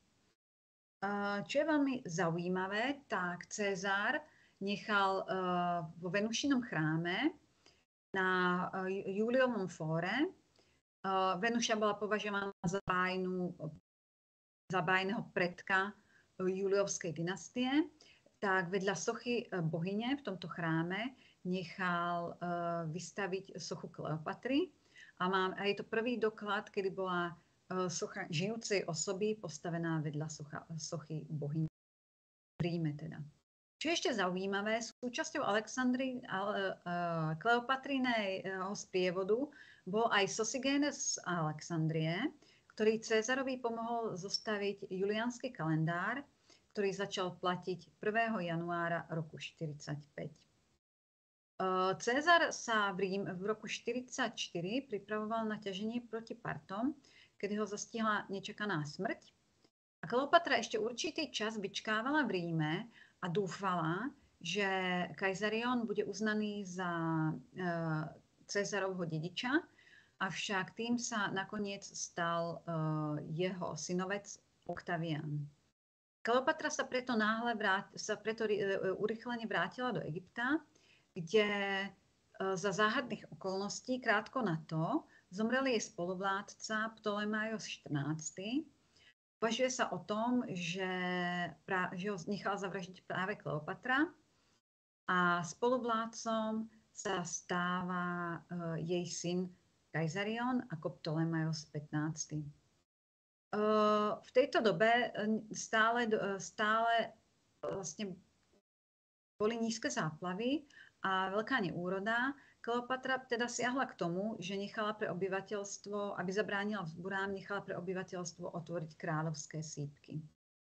Čo je veľmi zaujímavé, tak Cézar nechal vo Venušinom chráme na Júliovom fóre. Venuša bola považovaná za bájnu, za bájneho predka Júliovskej dynastie, tak vedľa sochy bohyne v tomto chráme nechal vystaviť sochu Kleopatry. A, mám, a je to prvý doklad, kedy bola socha žijúcej osoby postavená vedľa socha, sochy bohyň v Ríme teda. Čo je ešte zaujímavé, súčasťou Alexandry, uh, Kleopatriného sprievodu bol aj Sosygénes z Alexandrie, ktorý Cézarovi pomohol zostaviť juliánsky kalendár, ktorý začal platiť prvého januára roku štyridsaťpäť. Uh, Cézar sa v Rím v roku štyridsaťštyri pripravoval na ťaženie proti Partom, kedy ho zastihla nečakaná smrť. A Kleopatra ešte určitý čas vyčkávala v Ríme a dúfala, že Kaisarion bude uznaný za e, Cézarovho dediča, avšak tým sa nakoniec stal e, jeho synovec Octavian. Kleopatra sa preto náhle vrát, sa preto e, urychlene vrátila do Egypta, kde e, za záhadných okolností krátko na to zomrel jej spoluvládca Ptolemaios štrnásty. Uvažuje sa o tom, že, pra, že ho nechala zavraždiť práve Kleopatra a spoluvládcom sa stáva uh, jej syn Kaisarion ako Ptolemaios pätnásty. Uh, v tejto dobe stále, stále vlastne boli nízke záplavy a veľká neúroda. Kleopatra teda siahla k tomu, že nechala pre obyvateľstvo, aby zabránila vzburám, nechala pre obyvateľstvo otvoriť kráľovské sípky.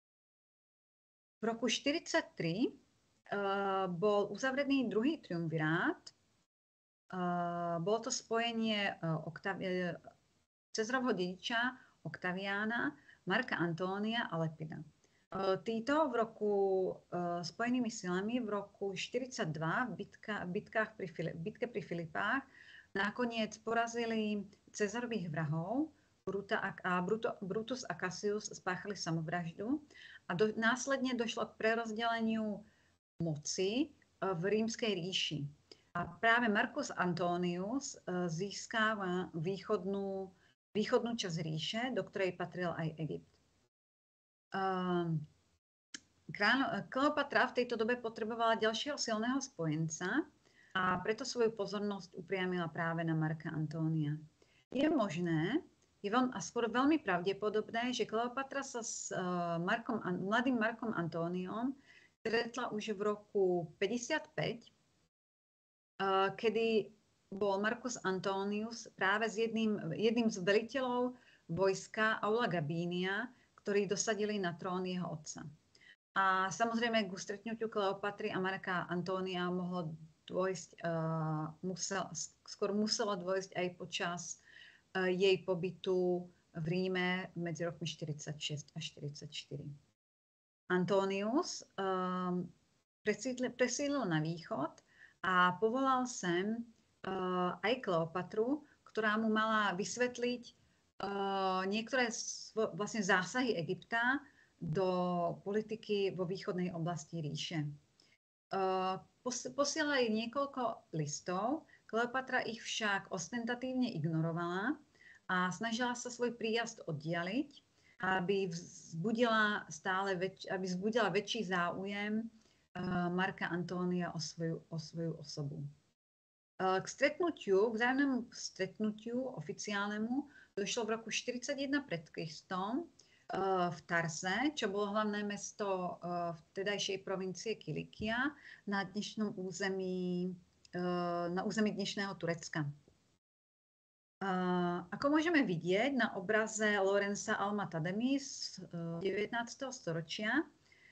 V roku štyridsaťtri uh, bol uzavretý druhý triumvirát. Uh, bolo to spojenie uh, Octavi- Cezarovho dediča Octaviana, Marka Antónia a Lepida. Títo v roku uh, spojenými silami v roku štyridsaťdva v, bitka, v bitkách pri Fili, bitke pri Filipách nakoniec porazili Cezarových vrahov Bruta a, a Bruto, Brutus a Cassius spáchali samovraždu a do, následne došlo k prerozdeleniu moci uh, v Rímskej ríši. A práve Marcus Antonius uh, získava východnú, východnú časť ríše, do ktorej patril aj Egypt. Uh, Kleopatra v tejto dobe potrebovala ďalšieho silného spojenca a preto svoju pozornosť upriamila práve na Marka Antónia. Je možné, je veľmi, a skôr veľmi pravdepodobné, že Kleopatra sa s uh, Markom, mladým Markom Antóniom stretla už v roku päťdesiatpäť, uh, kedy bol Marcus Antonius práve s jedným, jedným z veliteľov vojska Aula Gabínia, ktorí dosadili na trón jeho otca. A samozrejme k stretnutiu Kleopatry a Marka Antónia mohlo dôjsť, uh, musel, skôr muselo dôjsť aj počas uh, jej pobytu v Ríme medzi rokmi štyridsaťšesť a štyridsaťštyri. Antonius um, presídlil na východ a povolal sem uh, aj Kleopatru, ktorá mu mala vysvetliť Uh, niektoré svo, vlastne zásahy Egypta do politiky vo východnej oblasti ríše. Uh, pos, posielali niekoľko listov, Kleopatra ich však ostentatívne ignorovala a snažila sa svoj príjazd oddialiť, aby vzbudila, stále väč, aby vzbudila väčší záujem uh, Marka Antónia o svoju, o svoju osobu. Uh, k stretnutiu, k vzájomnému stretnutiu oficiálnemu došlo v roku štyridsaťjeden pred Kristom v Tarse, čo bolo hlavné mesto vtedajšej provincie Kilikia na dnešnom území, na území dnešného Turecka. Ako môžeme vidieť na obraze Lorenza Alma-Tademy z devätnásteho storočia,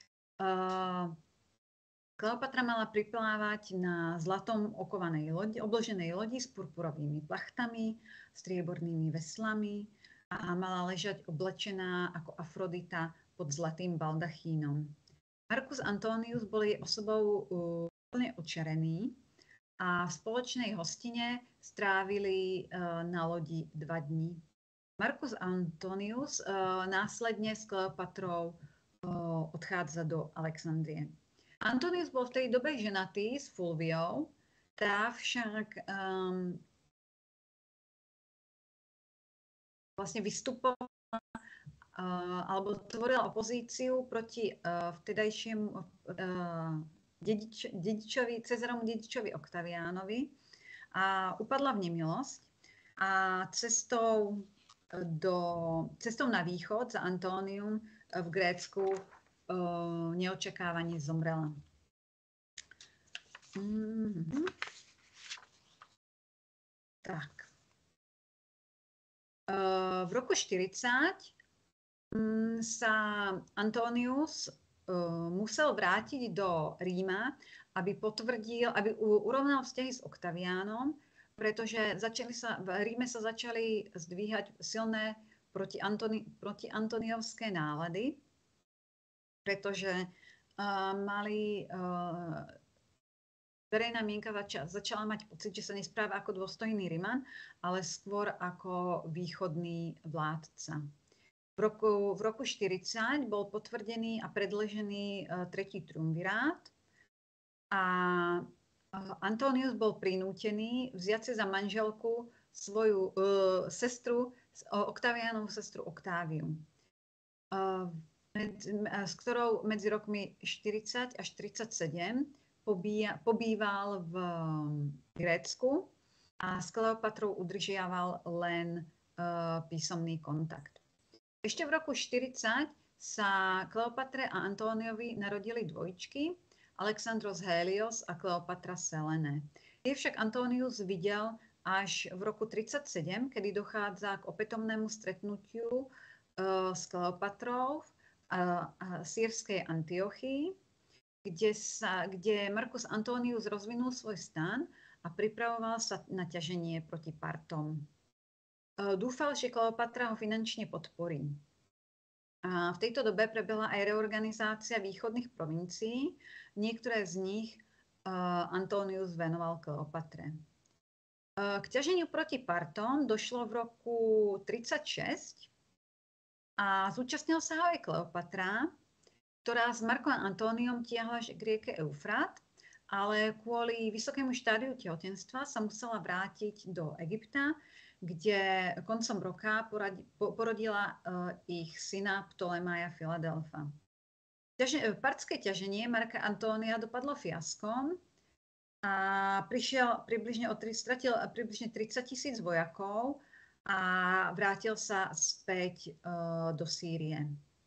Kleopatra mala priplávať na zlatom okovanej lodi, obloženej lodi s purpurovými plachtami, striebornými veslami a mala ležať oblečená ako Afrodita pod zlatým baldachínom. Marcus Antonius bol jej osobou úplne očarený a v spoločnej hostine strávili uh, na lodi dva dní. Marcus Antonius uh, následne s Kleopatrou uh, odchádza do Alexandrie. Antonius bol v tej dobe ženatý s Fulviou, tá však um, vlastne vystupovala uh, alebo tvorila opozíciu proti uh, vtedajšiemu uh, dedič, dedičovi, Cezaromu dedičovi Octavianovi a upadla v nemilosť a cestou do, cestou na východ za Antónium v Grécku neočakávane zomrela. Mm-hmm. Tak. V roku štyridsať sa Antonius musel vrátiť do Ríma, aby potvrdil, aby urovnal vzťahy s Oktaviánom, pretože začali sa, v Ríme sa začali zdvíhať silné proti, Antoni, proti antoniovské nálady, pretože uh, mali uh, verejná mienka zača, začala mať pocit, že sa nespráva ako dôstojný Riman, ale skôr ako východný vládca. V roku, v roku štyridsať bol potvrdený a predložený uh, tretí triumvirát a uh, Antonius bol prinútený vziať si za manželku svoju uh, sestru, uh, Oktaviánovú sestru Oktáviu, uh, med, s ktorou medzi rokmi štyridsať až tridsaťsedem pobíja, pobýval v Grécku a s Kleopatrou udržiaval len uh, písomný kontakt. Ešte v roku štyridsať sa Kleopatre a Antóniovi narodili dvojčky, Alexandros Hélios a Kleopatra Selene. Je však Antonius videl až v roku tridsaťsedem, kedy dochádza k opätovnému stretnutiu uh, s Kleopatrou v uh, sýrskej Antiochii, kde, sa, kde Marcus Antonius rozvinul svoj stan a pripravoval sa na ťaženie proti Partom. Dúfal, že Kleopatra ho finančne podporí. A v tejto dobe prebehla aj reorganizácia východných provincií. Niektoré z nich uh, Antonius venoval Kleopatre. Uh, k ťaženiu proti Partom došlo v roku tridsaťšesť a zúčastnil sa ho aj Kleopatra, ktorá s Markom Antóniom tiahla k rieke Eufrát, ale kvôli vysokému štádiu tehotenstva sa musela vrátiť do Egypta, kde koncom roka poradi, po, porodila uh, ich syna Ptolemaja Filadelfa. Ťaže, partské ťaženie Marka Antónia dopadlo fiaskom a prišiel približne, o tri, stratil približne tridsať tisíc vojakov a vrátil sa späť uh, do Sýrie.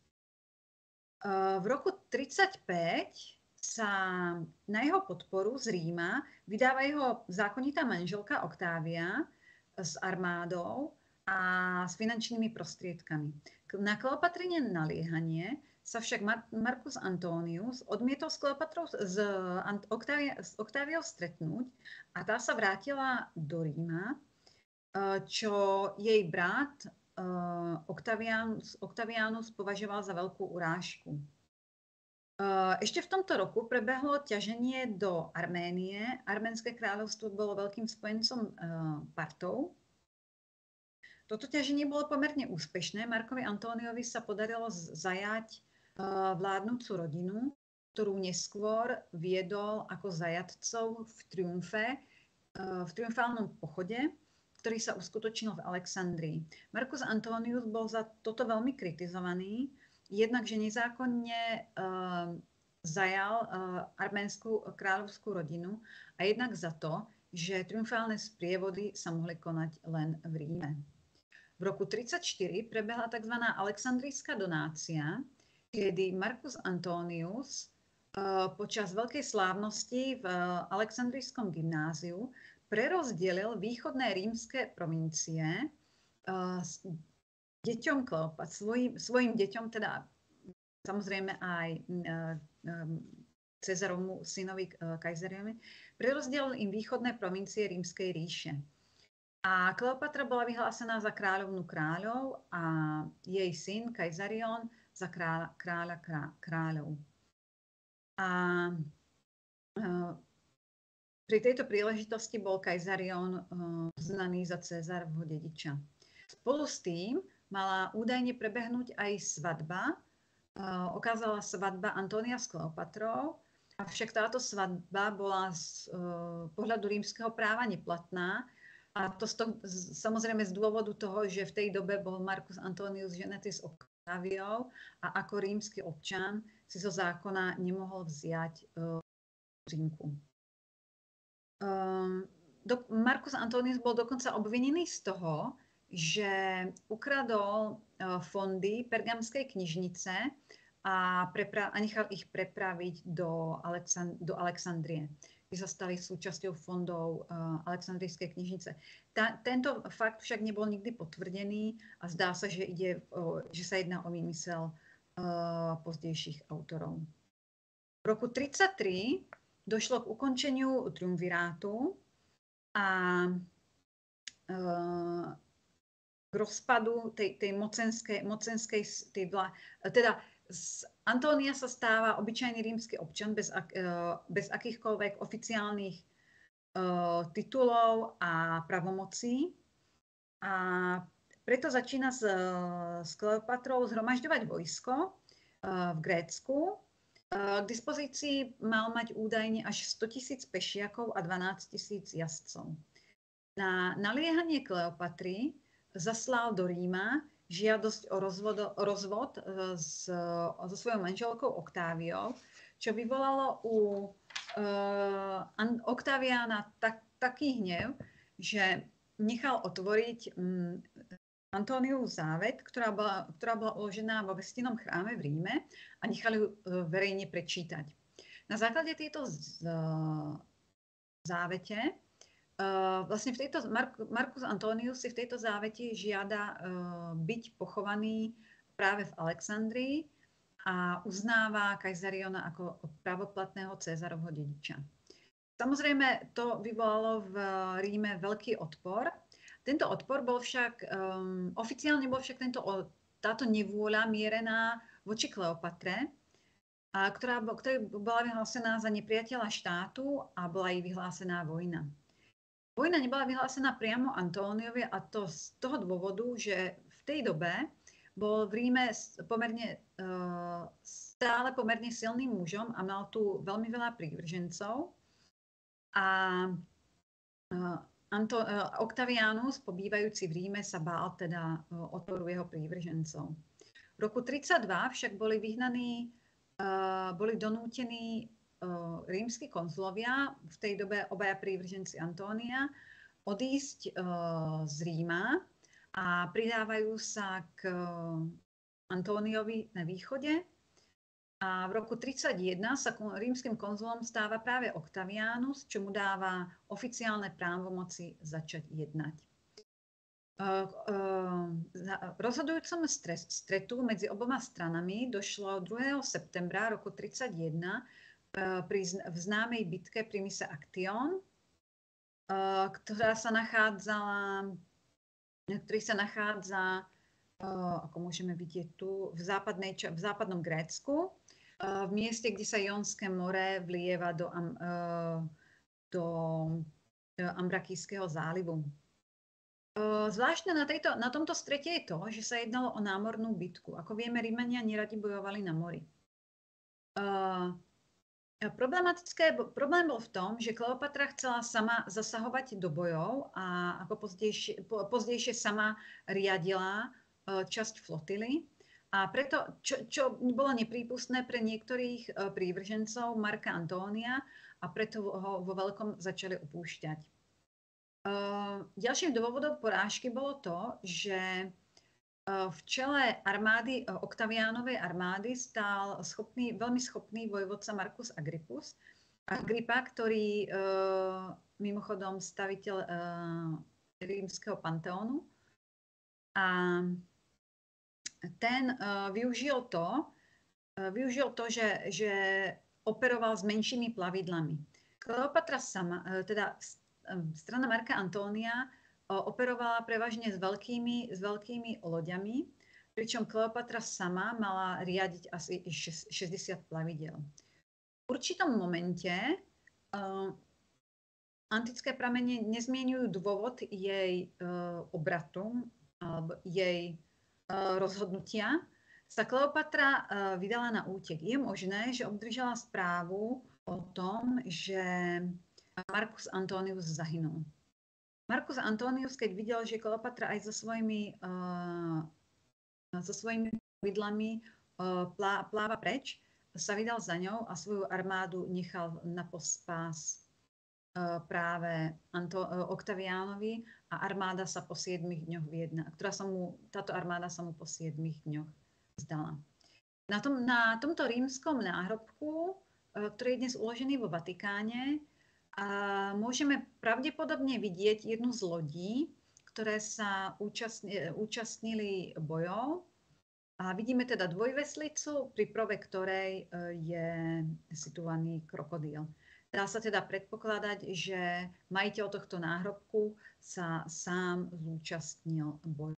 Uh, v roku tridsaťpäť sa na jeho podporu z Ríma vydáva jeho zákonitá manželka Oktávia s armádou a s finančnými prostriedkami. Na Kleopatrine naliehanie sa však Mar- Marcus Antonius odmietol s Kleopatrou s, Octavia, s Oktáviou stretnúť a tá sa vrátila do Ríma, čo jej brat Octavianus, Octavianus považoval za veľkú urážku. Ešte v tomto roku prebehlo ťaženie do Arménie. Arménske kráľovstvo bolo veľkým spojencom Partov. Toto ťaženie bolo pomerne úspešné. Markovi Antóniovi sa podarilo zajať vládnúcu rodinu, ktorú neskôr viedol ako zajatcov v triumfe, v triumfálnom pochode, ktorý sa uskutočnil v Alexandrii. Marcus Antonius bol za toto veľmi kritizovaný, jednak, že nezákonne uh, zajal uh, arménsku kráľovskú rodinu a jednak za to, že triumfálne sprievody sa mohli konať len v Ríme. V roku tridsaťštyri prebehla tzv. Alexandrijská donácia, kedy Marcus Antonius uh, počas veľkej slávnosti v uh, Alexandrijskom gymnáziu prerozdelil východné rímske provincie uh, deťom Kleopatra, svojim, svojim deťom, teda samozrejme aj Cezarovmu synovi Kajzariovi, prerozdelil im východné provincie Rímskej ríše. A Kleopatra bola vyhlásená za kráľovnú kráľov a jej syn Kajzarion za kráľa, kráľa krá, kráľov. A uh, pri tejto príležitosti bol Kajzarion uh, znaný za Cezarovho dediča. Spolu s tým mala údajne prebehnúť aj svadba. Uh, okázala svadba Antónia s Kleopatrou, avšak táto svadba bola z uh, pohľadu rímskeho práva neplatná. A to, to samozrejme z dôvodu toho, že v tej dobe bol Marcus Antonius ženatý s Oktáviou a ako rímsky občan si zo zákona nemohol vziať uh, Rínku. Uh, do, Marcus Antonius bol dokonca obvinený z toho, že ukradol fondy pergamskej knižnice a, a nechal ich prepraviť do, Alexand do Alexandrie, kde sa stali súčasťou fondov uh, Alexandrijskej knižnice. Ta, tento fakt však nebol nikdy potvrdený a zdá sa, že, ide, uh, že sa jedná o výmysel uh, pozdejších autorov. V roku tridsaťtri došlo k ukončeniu triumvirátu a uh, k rozpadu tej, tej mocenskej, mocenskej tej vlá, teda z Antónia sa stáva obyčajný rímsky občan bez, bez akýchkoľvek oficiálnych uh, titulov a pravomocí. A preto začína s, s Kleopatrou zhromažďovať vojsko uh, v Grécku. Uh, k dispozícii mal mať údajne až stotisíc pešiakov a dvanásť tisíc jazdcov. Na naliehanie Kleopatry zaslal do Ríma žiadosť o, rozvod, o rozvod s, so svojou manželkou Oktáviou, čo vyvolalo u uh, Oktaviána tak, taký hnev, že nechal otvoriť um, Antóniu závet, ktorá bola, ktorá bola uložená vo Vestinnom chráme v Ríme a nechali ju uh, verejne prečítať. Na základe tejto z, uh, závete Uh, vlastne v tejto, Marcus Antonius si v tejto záveti žiada uh, byť pochovaný práve v Alexandrii a uznáva Kaisariona ako pravoplatného Cézarovho dediča. Samozrejme, to vyvolalo v Ríme veľký odpor. Tento odpor bol však, um, oficiálne bol však tento, táto nevôľa mierená voči Kleopatre, a ktorá, ktorá bola vyhlásená za nepriateľa štátu a bola jej vyhlásená vojna. Vojna nebola vyhlásená priamo Antóniovi a to z toho dôvodu, že v tej dobe bol v Ríme pomerne, uh, stále pomerne silným mužom a mal tu veľmi veľa prívržencov. A uh, Anto, uh, Octavianus, pobývajúci v Ríme, sa bál teda uh, odporu jeho prívržencov. V roku tridsaťdva však boli vyhnaní, uh, boli donútení rímski konzulovia, v tej dobe obaja prívrženci Antónia, odísť uh, z Ríma a pridávajú sa k uh, Antóniovi na východe. A v roku tridsaťjeden sa rímskym konzulom stáva práve Octavianus, čo mu dáva oficiálne právomoci začať jednať. Uh, uh, v rozhodujúcom stretu medzi oboma stranami došlo druhého septembra roku tridsaťjeden Pri, v známej bitke pri mise Aktion, ktorá sa nachádzala, ktorý sa nachádza, ako môžeme vidieť tu, v, západnej, v západnom Grécku, v mieste, kde sa Jónske more vlieva do, do Ambrakijského zálivu. Zvláštne na, tejto, na tomto strete je to, že sa jednalo o námornú bitku. Ako vieme, Rímania neradi bojovali na mori. Problematické, problém bol v tom, že Kleopatra chcela sama zasahovať do bojov a ako pozdejšie, pozdejšie sama riadila časť flotily. A preto, čo, čo bolo neprípustné pre niektorých prívržencov Marka Antónia a preto ho vo veľkom začali opúšťať. Ďalším dôvodom porážky bolo to, že v čele armády, Oktaviánovej armády stál schopný, veľmi schopný vojvodca Marcus Agrippus. Agrippa, ktorý mimochodom staviteľ rímskeho panteónu. A ten využil to, využil to, že, že operoval s menšími plavidlami. Kleopatra sama, teda strana Marka Antónia, operovala prevažne s veľkými, s veľkými loďami, pričom Kleopatra sama mala riadiť asi šesťdesiat plavidiel. V určitom momente uh, antické pramene nezmieňujú dôvod jej uh, obratu alebo jej uh, rozhodnutia, sa Kleopatra uh, vydala na útek. Je možné, že obdržala správu o tom, že Marcus Antonius zahynul. Marcus Antonius, keď videl, že Kleopatra aj so svojimi, uh, so svojimi plavidlami uh, plá, pláva preč, sa vydal za ňou a svoju armádu nechal na pospás práve Anto, Oktaviánovi a armáda sa po siedmich dňoch vyjedná, ktorá sa mu, táto armáda sa mu po siedmich dňoch zdala. Na, tom, na tomto rímskom náhrobku, ktorý je dnes uložený vo Vatikáne, a môžeme pravdepodobne vidieť jednu z lodí, ktoré sa účastnili, účastnili bojov. A vidíme teda dvojveslicu, pri prove ktorej je situovaný krokodíl. Dá sa teda predpokladať, že majiteľ tohto náhrobku sa sám zúčastnil boju.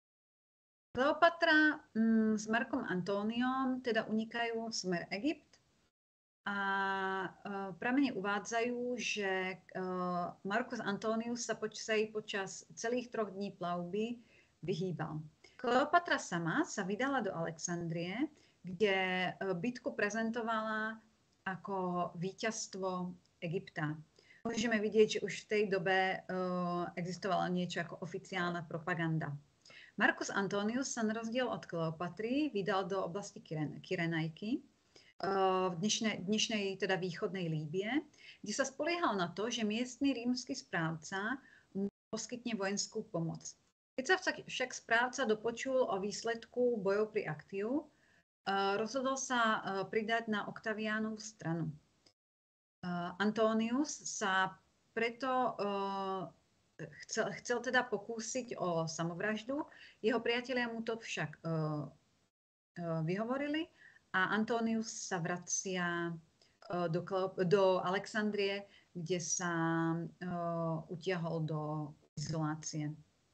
Kleopatra mm, s Markom Antóniom teda unikajú smer Egypt a uh, pramene uvádzajú, že uh, Marcus Antonius sa počas, počas celých troch dní plavby vyhýbal. Kleopatra sama sa vydala do Alexandrie, kde uh, bitku prezentovala ako víťazstvo Egypta. Môžeme vidieť, že už v tej dobe uh, existovala niečo ako oficiálna propaganda. Marcus Antonius sa na rozdiel od Kleopatry vydal do oblasti Kyren- Kyrenajky, uh, v dnešnej, dnešnej teda východnej Líbie, kde sa spoliehal na to, že miestny rímsky správca mu poskytne vojenskú pomoc. Keď sa však správca dopočul o výsledku bojov pri Aktiu, Uh, rozhodol sa uh, pridať na Oktaviánovú stranu. Uh, Antonius sa preto uh, chcel, chcel teda pokúsiť o samovraždu. Jeho priatelia mu to však uh, uh, vyhovorili a Antonius sa vracia uh, do, do Alexandrie, kde sa uh, utiahol do izolácie.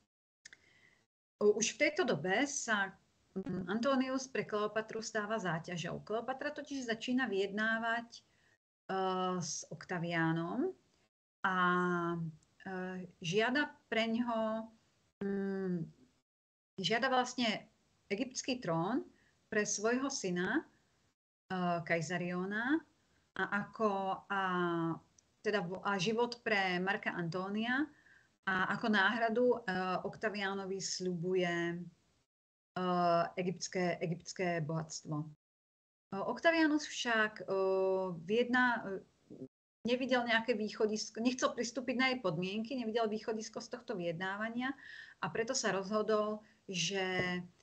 Uh, už v tejto dobe sa Antonius pre Kleopatru stáva záťažou. Kleopatra totiž začína vyjednávať uh, s Oktaviánom a uh, žiada pre ňoho, um, žiada vlastne egyptský trón pre svojho syna uh, Kajzariona a, ako, a, teda, a život pre Marka Antónia a ako náhradu uh, Oktaviánovi sľubuje Uh, egyptské, egyptské bohatstvo. Uh, Oktavianus však uh, vyjedná, uh, nevidel nejaké východisko, nechcel pristúpiť na jej podmienky, nevidel východisko z tohto vyjednávania a preto sa rozhodol, že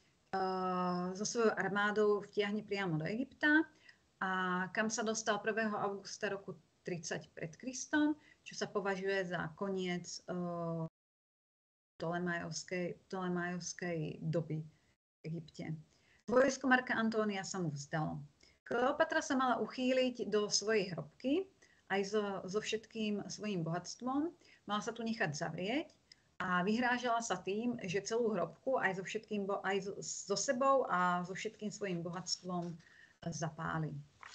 uh, so svojou armádou vtiahne priamo do Egypta a kam sa dostal prvého augusta roku tridsať pred Kristom, čo sa považuje za koniec uh, Ptolemajovskej, Ptolemajovskej doby v Egypte. Vojsko Marka Antónia sa mu vzdalo. Kleopatra sa mala uchýliť do svojej hrobky aj so, so všetkým svojím bohatstvom. Mala sa tu nechať zavrieť a vyhrážala sa tým, že celú hrobku aj so, všetkým, aj so, so sebou a so všetkým svojím bohatstvom zapáli.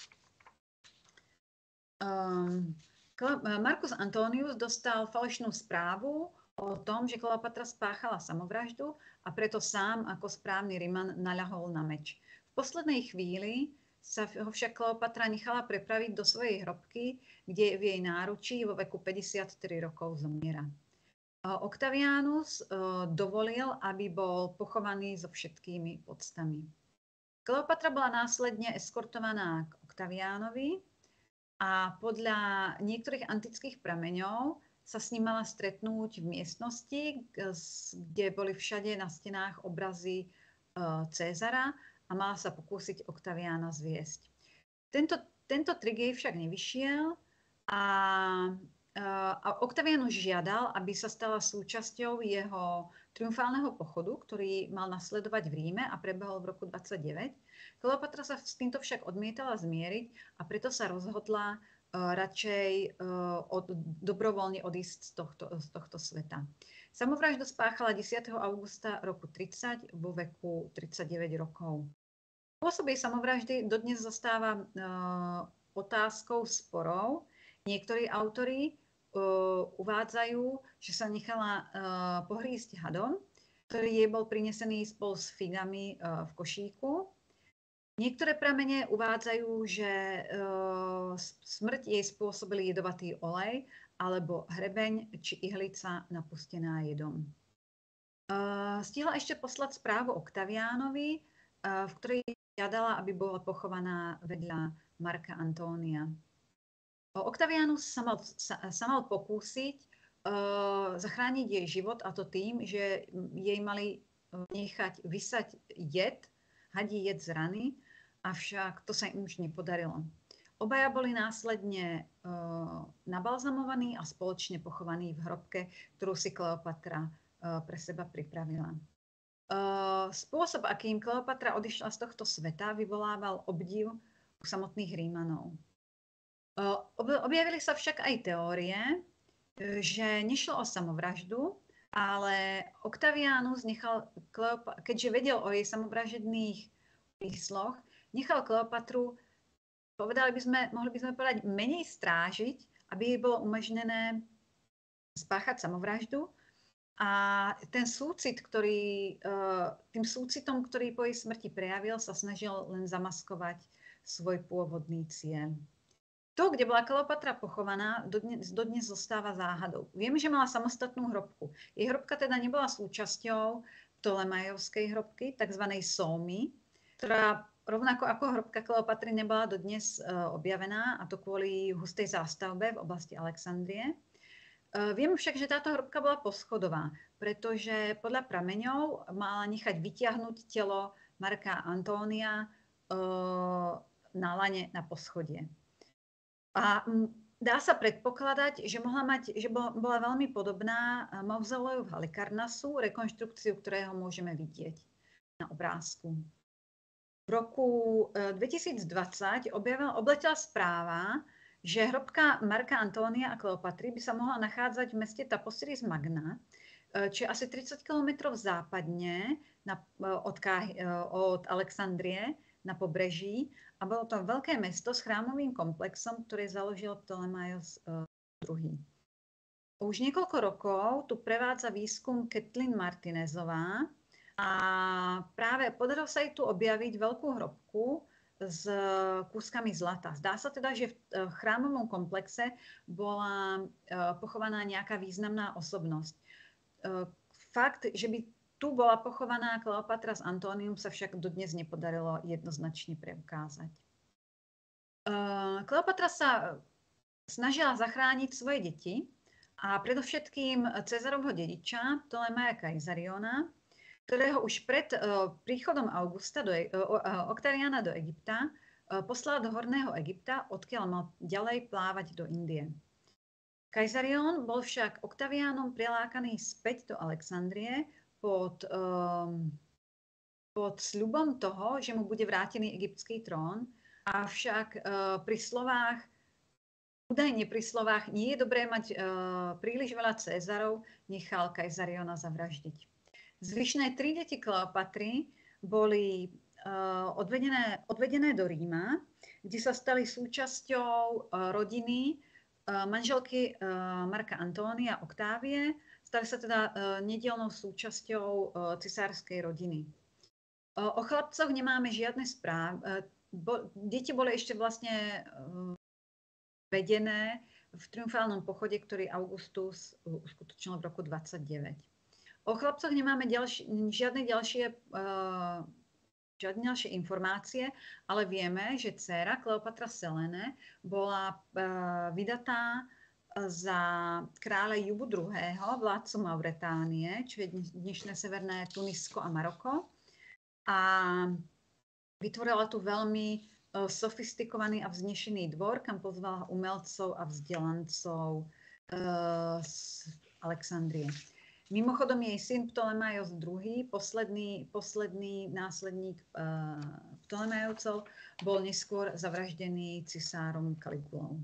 Um, Marcus Antonius dostal falošnú správu o tom, že Kleopatra spáchala samovraždu a preto sám ako správny Riman naľahol na meč. V poslednej chvíli sa ho však Kleopatra nechala prepraviť do svojej hrobky, kde v jej náručí vo veku päťdesiattri rokov zomiera. Oktavianus dovolil, aby bol pochovaný so všetkými podstami. Kleopatra bola následne eskortovaná k Oktaviánovi a podľa niektorých antických prameňov sa s ním mala stretnúť v miestnosti, kde boli všade na stenách obrazy Cézara a mala sa pokúsiť Oktaviána zviesť. Tento, tento trik jej však nevyšiel a, a Oktavián už žiadal, aby sa stala súčasťou jeho triumfálneho pochodu, ktorý mal nasledovať v Ríme a prebehol v roku dvadsaťdeväť. Kleopatra sa s týmto však odmietala zmieriť a preto sa rozhodla radšej od, dobrovoľne odísť z tohto, z tohto sveta. Samovraždu spáchala desiateho augusta roku tridsať vo veku tridsaťdeväť rokov. Spôsob jej samovraždy dodnes zostáva uh, otázkou sporov. Niektorí autori uh, uvádzajú, že sa nechala uh, pohrísť hadom, ktorý jej bol prinesený spolu s figami uh, v košíku. Niektoré pramene uvádzajú, že uh, smrť jej spôsobili jedovatý olej alebo hrebeň či ihlica napustená jedom. Uh, stihla ešte poslať správu Oktaviánovi, uh, v ktorej žiadala, aby bola pochovaná vedľa Marka Antónia. Octavianus sa mal, sa, sa mal pokúsiť uh, zachrániť jej život, a to tým, že jej mali nechať vysať jed, hadí jed z rany, avšak to sa im už nepodarilo. Obaja boli následne uh, nabalzamovaní a spoločne pochovaní v hrobke, ktorú si Kleopatra uh, pre seba pripravila. Uh, spôsob, akým Kleopatra odišla z tohto sveta, vyvolával obdiv u samotných Rímanov. Uh, objavili sa však aj teórie, že nešlo o samovraždu, ale Octavianus nechal, Kleop- keďže vedel o jej samovražedných úmysloch, nechal Kleopatru, povedali by sme, mohli by sme povedať, menej strážiť, aby jej bolo umožnené spáchať samovraždu. A ten súcit, ktorý, tým súcitom, ktorý po jej smrti prejavil, sa snažil len zamaskovať svoj pôvodný cieľ. To, kde bola Kleopatra pochovaná, dodnes, dodnes zostáva záhadou. Vieme, že mala samostatnú hrobku. Jej hrobka teda nebola súčasťou Ptolemajovskej hrobky, tzv. Sómy, ktorá rovnako ako hrobka Kleopatry nebola dodnes uh, objavená, a to kvôli hustej zástavbe v oblasti Alexandrie. Uh, vieme však, že táto hrobka bola poschodová, pretože podľa prameňov mala nechať vytiahnuť telo Marka Antónia uh, na lane na poschodie. A dá sa predpokladať, že, mohla mať, že bola veľmi podobná mauzoleu v Halikarnasu, rekonštrukciu ktorého môžeme vidieť na obrázku. V roku dvetisícdvadsať objavil, obletela správa, že hrobka Marka Antónia a Kleopatry by sa mohla nachádzať v meste Taposiris Magna, čo je asi tridsať kilometrov západne na, od, od Alexandrie na pobreží, a bolo to veľké mesto s chrámovým komplexom, ktoré založil Ptolemaios druhý. Už niekoľko rokov tu prevádza výskum Kathleen Martinezová a práve podarilo sa jej tu objaviť veľkú hrobku s kúskami zlata. Zdá sa teda, že v chrámovom komplexe bola pochovaná nejaká významná osobnosť. Fakt, že by tu bola pochovaná Kleopatra s Antónium, sa však dodnes nepodarilo jednoznačne preukázať. Kleopatra sa snažila zachrániť svoje deti a predovšetkým Cezarovho dediča, Ptolemaia Kaisariona, ktorého už pred príchodom Augusta do, Octaviana do Egypta poslal do Horného Egypta, odkiaľ mal ďalej plávať do Indie. Kaisarion bol však Octavianom prilákaný späť do Alexandrie pod, um, pod sľubom toho, že mu bude vrátený egyptský trón, avšak uh, pri slovách, údajne pri slovách, nie je dobré mať uh, príliš veľa Cézarov, nechal Kaisariona zavraždiť. Zvyšné tri deti Kleopatry boli uh, odvedené, odvedené do Ríma, kde sa stali súčasťou uh, rodiny uh, manželky uh, Marka Antónia Oktávie. Stali sa teda uh, nedielnou súčasťou uh, cisárskej rodiny. Uh, o chlapcoch nemáme žiadne správy. Uh, bo, deti boli ešte vlastne uh, vedené v triumfálnom pochode, ktorý Augustus uh, uskutočnil v roku dvadsaťdeväť. O chlapcoch nemáme ďalši, žiadne, ďalšie, uh, žiadne ďalšie informácie, ale vieme, že dcéra Kleopatra Selene bola uh, vydatá za kráľa Jubu druhého., vládcu Mauretánie, čo je dnešné severné Tunisko a Maroko. A vytvorila tu veľmi sofistikovaný a vznešený dvor, kam pozvala umelcov a vzdelancov z Alexandrie. Mimochodom jej syn Ptolemaios druhý., posledný, posledný následník Ptolemajovcov, bol neskôr zavraždený cisárom Kaligulou.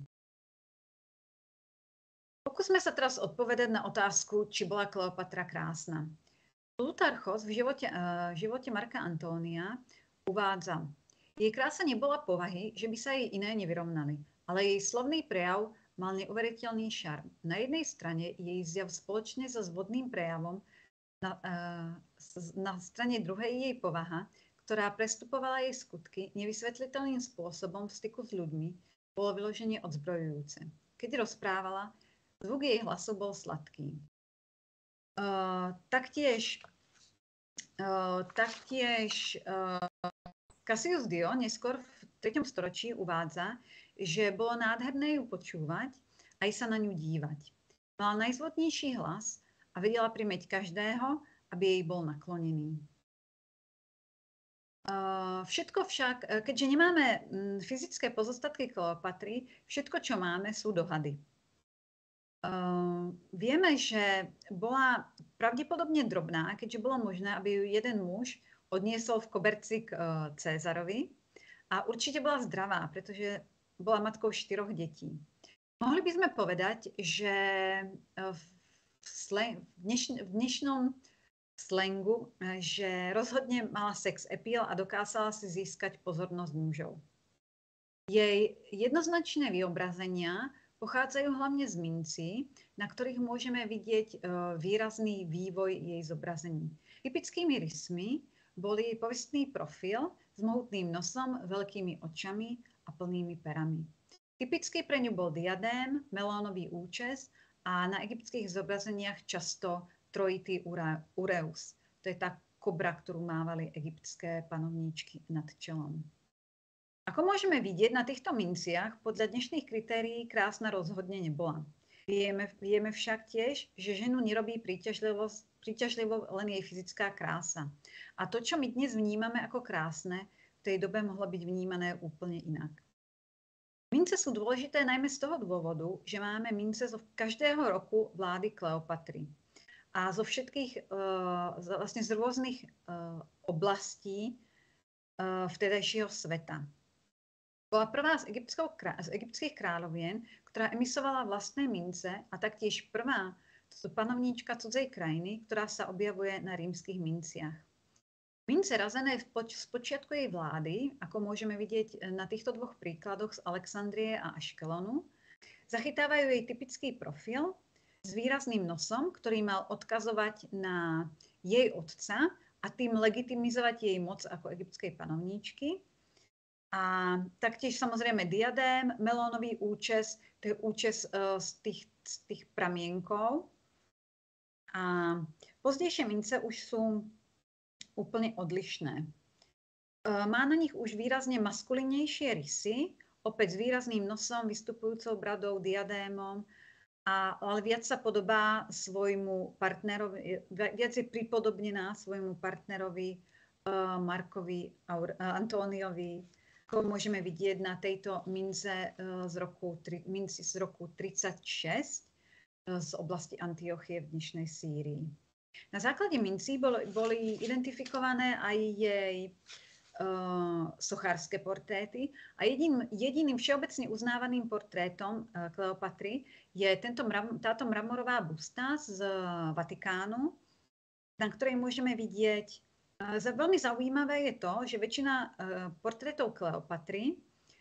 Pokúsme sa teraz odpovedať na otázku, či bola Kleopatra krásna. Plutarchos v živote, uh, živote Marka Antónia uvádza: jej krása nebola povahy, že by sa jej iné nevyrovnali, ale jej slovný prejav mal neuveriteľný šarm. Na jednej strane jej zjav spoločne so zvodným prejavom, na, uh, na strane druhej jej povaha, ktorá prestupovala jej skutky nevysvetliteľným spôsobom v styku s ľuďmi, bolo vyloženie odzbrojujúce. Keď rozprávala, zvuk jej hlasu bol sladký. Uh, taktiež uh, taktiež uh, Cassius Dio neskôr v treťom storočí uvádza, že bolo nádherné ju počúvať aj sa na ňu dívať. Mala najzvodnejší hlas a vedela primeť každého, aby jej bol naklonený. Všetko však, keďže nemáme fyzické pozostatky Kleopatry, všetko, čo máme, sú dohady. Vieme, že bola pravdepodobne drobná, keďže bolo možné, aby ju jeden muž odniesol v koberci k Cézarovi. A určite bola zdravá, pretože bola matkou štyroch detí. Mohli by sme povedať, že v, slang, v, dneš, v dnešnom slangu, že rozhodne mala sex appeal a dokázala si získať pozornosť mužov. Jej jednoznačné vyobrazenia pochádzajú hlavne z mincí, na ktorých môžeme vidieť výrazný vývoj jej zobrazení. Typickými rysmi boli jej povestný profil s mohutným nosom, veľkými očami a plnými perami. Typický pre ňu bol diadém, melónový účes a na egyptských zobrazeniach často trojitý ureus. To je tá kobra, ktorú mávali egyptské panovníčky nad čelom. Ako môžeme vidieť, na týchto minciach podľa dnešných kritérií krásna rozhodne nebola. Vieme, vieme však tiež, že ženu nerobí príťažlivou len jej fyzická krása. A to, čo my dnes vnímame ako krásne, v tej dobe mohlo byť vnímané úplne inak. Mince sú dôležité najmä z toho dôvodu, že máme mince zo každého roku vlády Kleopatry. A zo všetkých, vlastne z rôznych oblastí vtedajšieho sveta. Bola prvá z, z egyptských kráľovien, ktorá emisovala vlastné mince a taktiež prvá panovníčka cudzej krajiny, ktorá sa objavuje na rímskych minciach. Mince razené z počiatku jej vlády, ako môžeme vidieť na týchto dvoch príkladoch z Alexandrie a Aškelonu, zachytávajú jej typický profil s výrazným nosom, ktorý mal odkazovať na jej otca a tým legitimizovať jej moc ako egyptskej panovníčky. A taktiež samozrejme diadém, melónový účes, to je účes uh, z, tých, z tých pramienkov. A pozdejšie mince už sú úplne odlišné. Uh, má na nich už výrazne maskulinnejšie rysy, opäť s výrazným nosom, vystupujúcou bradou, diadémom, a, ale viac sa podobá svojmu partnerovi, viac je pripodobnená svojmu partnerovi uh, Markovi Aur, uh, Antóniovi, ako môžeme vidieť na tejto mince z roku, minci z roku tridsaťšesť z oblasti Antiochie v dnešnej Sýrii. Na základe mincí boli, boli identifikované aj jej uh, sochárske portréty a jedin, jediným všeobecne uznávaným portrétom uh, Kleopatry je tento, táto mramorová busta z Vatikánu, na ktorej môžeme vidieť. Veľmi zaujímavé je to, že väčšina portrétov Kleopatry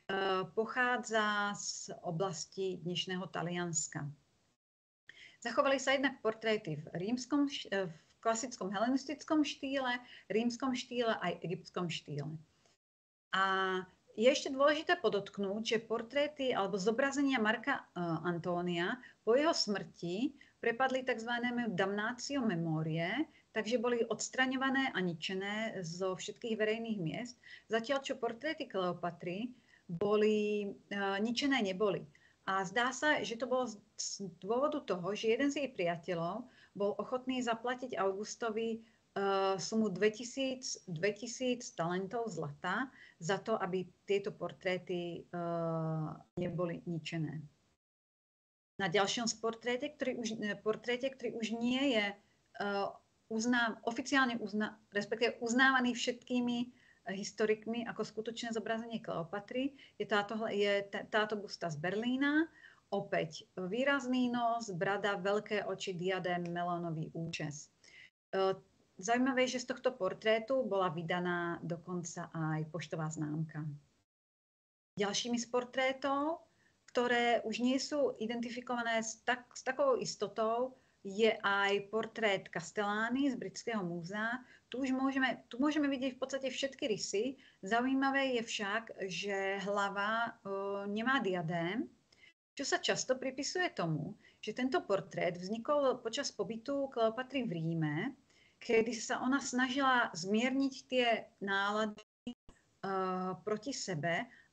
pochádza z oblasti dnešného Talianska. Zachovali sa jednak portréty v rímskom, v klasickom helenistickom štýle, rímskom štýle aj egyptskom štýle. A je ešte dôležité podotknúť, že portréty alebo zobrazenia Marka Antónia po jeho smrti prepadli tzv. Damnatio memoriae, takže boli odstraňované a ničené zo všetkých verejných miest, zatiaľ čo portréty Kleopatry boli, uh, ničené neboli. A zdá sa, že to bolo z dôvodu toho, že jeden z jej priateľov bol ochotný zaplatiť Augustovi uh, sumu dvetisíc talentov zlata za to, aby tieto portréty uh, neboli ničené. Na ďalšom portréte, ktorý už, portréte, ktorý už nie je uh, uzná, oficiálne uzná, respektíve uznávaný všetkými historikmi ako skutočné zobrazenie Kleopatry, je táto, je táto busta z Berlína. Opäť výrazný nos, brada, veľké oči, diadém, melónový účes. Uh, zaujímavé je, že z tohto portrétu bola vydaná dokonca aj poštová známka. Ďalšími z portrétov, ktoré už nie sú identifikované s, tak, s takou istotou, je aj portrét Castellani z Britského múzea. Tu už môžeme, tu môžeme vidieť v podstate všetky rysy. Zaujímavé je však, že hlava o, nemá diadém, čo sa často pripisuje tomu, že tento portrét vznikol počas pobytu Kleopatry v Ríme, kedy sa ona snažila zmierniť tie nálady uh, proti sebe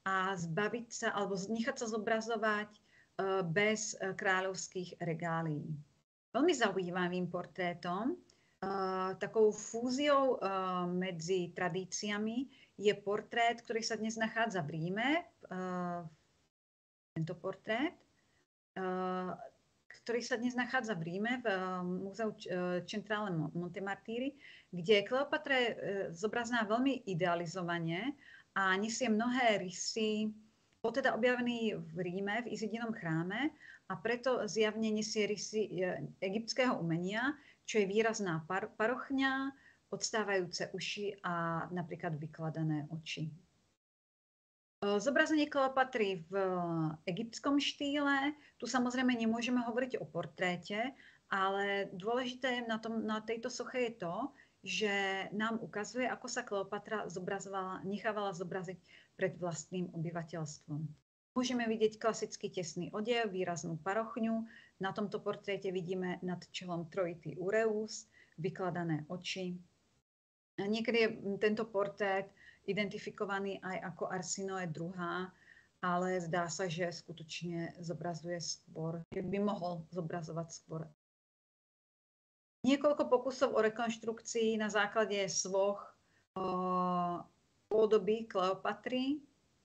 a zbaviť sa alebo nechať sa zobrazovať bez kráľovských regálií. Veľmi zaujímavým portrétom, takou fúziou medzi tradíciami je portrét, ktorý sa dnes nachádza v Ríme, tento portrét, ktorý sa dnes nachádza v Ríme, v múzeu Centrale Montemartiri, kde Kleopatra je zobrazená veľmi idealizovane a nesie mnohé rysy. Bol teda objavený v Ríme, v Izidinom chráme a preto zjavne nesie rysy egyptského umenia, čo je výrazná par- parochňa, odstávajúce uši a napríklad vykladané oči. Zobrazenie Kleopatry v egyptskom štýle, tu samozrejme nemôžeme hovoriť o portréte, ale dôležité na, tom, na tejto soche je to, že nám ukazuje, ako sa Kleopatra zobrazovala, nechávala zobraziť pred vlastným obyvateľstvom. Môžeme vidieť klasický tesný odev, výraznú parochňu. Na tomto portréte vidíme nad čelom trojitý ureus, vykladané oči. A niekedy je tento portrét identifikovaný aj ako Arsinoe druhá, ale zdá sa, že skutočne zobrazuje skôr, že by mohol zobrazovať skôr. Niekoľko pokusov o rekonštrukcii na základe svoch podoby Kleopatry.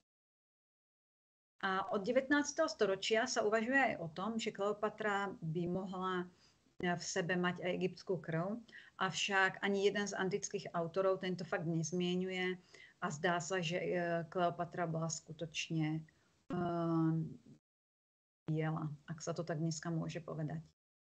A od devätnásteho storočia sa uvažuje aj o tom, že Kleopatra by mohla v sebe mať aj egyptskú krv, avšak ani jeden z antických autorov tento fakt nezmienuje a zdá sa, že Kleopatra bola skutočne uh, biela, ak sa to tak dneska môže povedať.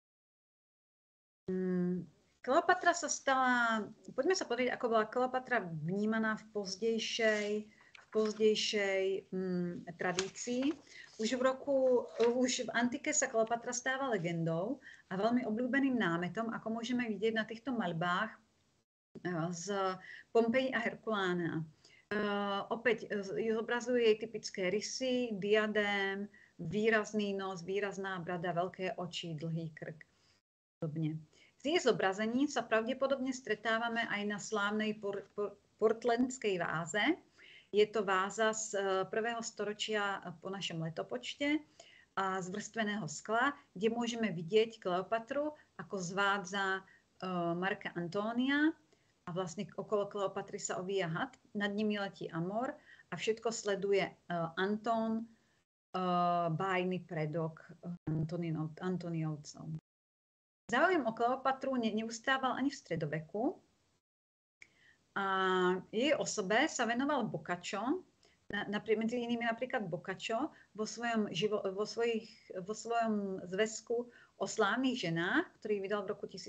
Um, Kleopatra sa stala, poďme sa pozrieť, ako bola Kleopatra vnímaná v pozdejšej pozdejšej hm, tradícii. Už v roku, už v antike sa Kleopatra stáva legendou a veľmi obľúbeným námetom, ako môžeme vidieť na týchto maľbách z Pompeji a Herkulána. Uh, opäť zobrazuje jej typické rysy, diadém, výrazný nos, výrazná brada, veľké oči, dlhý krk. Podobne. Z jej zobrazení sa pravdepodobne stretávame aj na slávnej por, por, portlandskej váze. Je to váza z prvého storočia po našom letopočte a z vrstveného skla, kde môžeme vidieť Kleopatru, ako zvádza Marka Antónia a vlastne okolo Kleopatry sa ovíja had, nad nimi letí Amor a všetko sleduje Antón, bájny predok Antoniovcov. Záujem o Kleopatru neustával ani v stredoveku. A jej osobe sa venoval Boccaccio, medzi inými napríklad Boccaccio vo svojom, živo, vo svojich, vo svojom zväzku o slávnych ženách, ktorý vydal v roku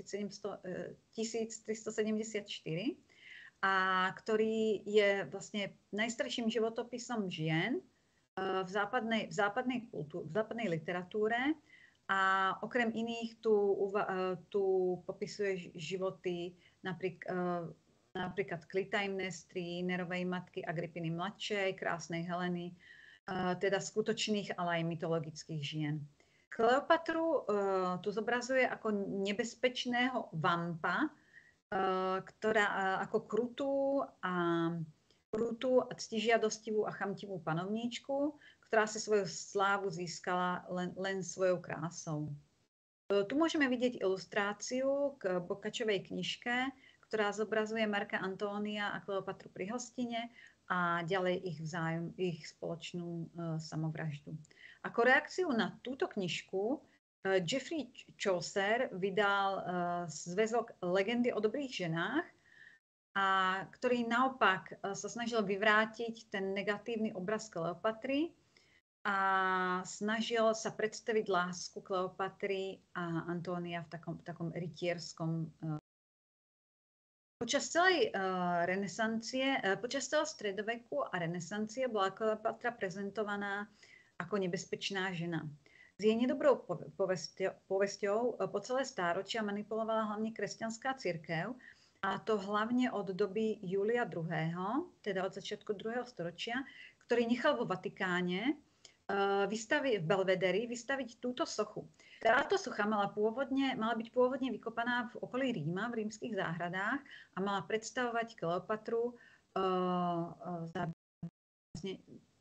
tisíctristosedemdesiatštyri a ktorý je vlastne najstarším životopisom žien v západnej, v západnej, kultúre, v západnej literatúre. A okrem iných tu, tu popisuje životy napríklad napríklad Klytaimnestry, Nerovej matky Agrippiny mladšej, krásnej Heleny, teda skutočných, ale aj mytologických žien. Kleopatru tu zobrazuje ako nebezpečného vampa, ktorá ako krutú a krutú, ctižiadostivú a chamtivú panovníčku, ktorá si svoju slávu získala len, len svojou krásou. Tu môžeme vidieť ilustráciu k Boccaccovej knižke, ktorá zobrazuje Marka Antónia a Kleopatru pri hostine a ďalej ich vzájom, ich spoločnú uh, samovraždu. Ako reakciu na túto knižku uh, Geoffrey Chaucer vydal uh, zväzok Legendy o dobrých ženách, a ktorý naopak uh, sa snažil vyvrátiť ten negatívny obraz Kleopatry a snažil sa predstaviť lásku Kleopatry a Antónia v takom, v takom rytierskom uh, Počas celej uh, renesancie, uh, počas celého stredoveku a renesancie bola Kleopatra prezentovaná ako nebezpečná žena. S jej nedobrou povesťou, povesťou uh, po celé stáročia manipulovala hlavne kresťanská cirkev, a to hlavne od doby Júlia druhého., teda od začiatku druhého storočia, ktorý nechal vo Vatikáne uh, vystavi, v Belvederi vystaviť túto sochu. Táto socha mala, pôvodne, mala byť pôvodne vykopaná v okolí Ríma, v rímskych záhradách a mala predstavovať Kleopatru uh, uh, za, vlastne,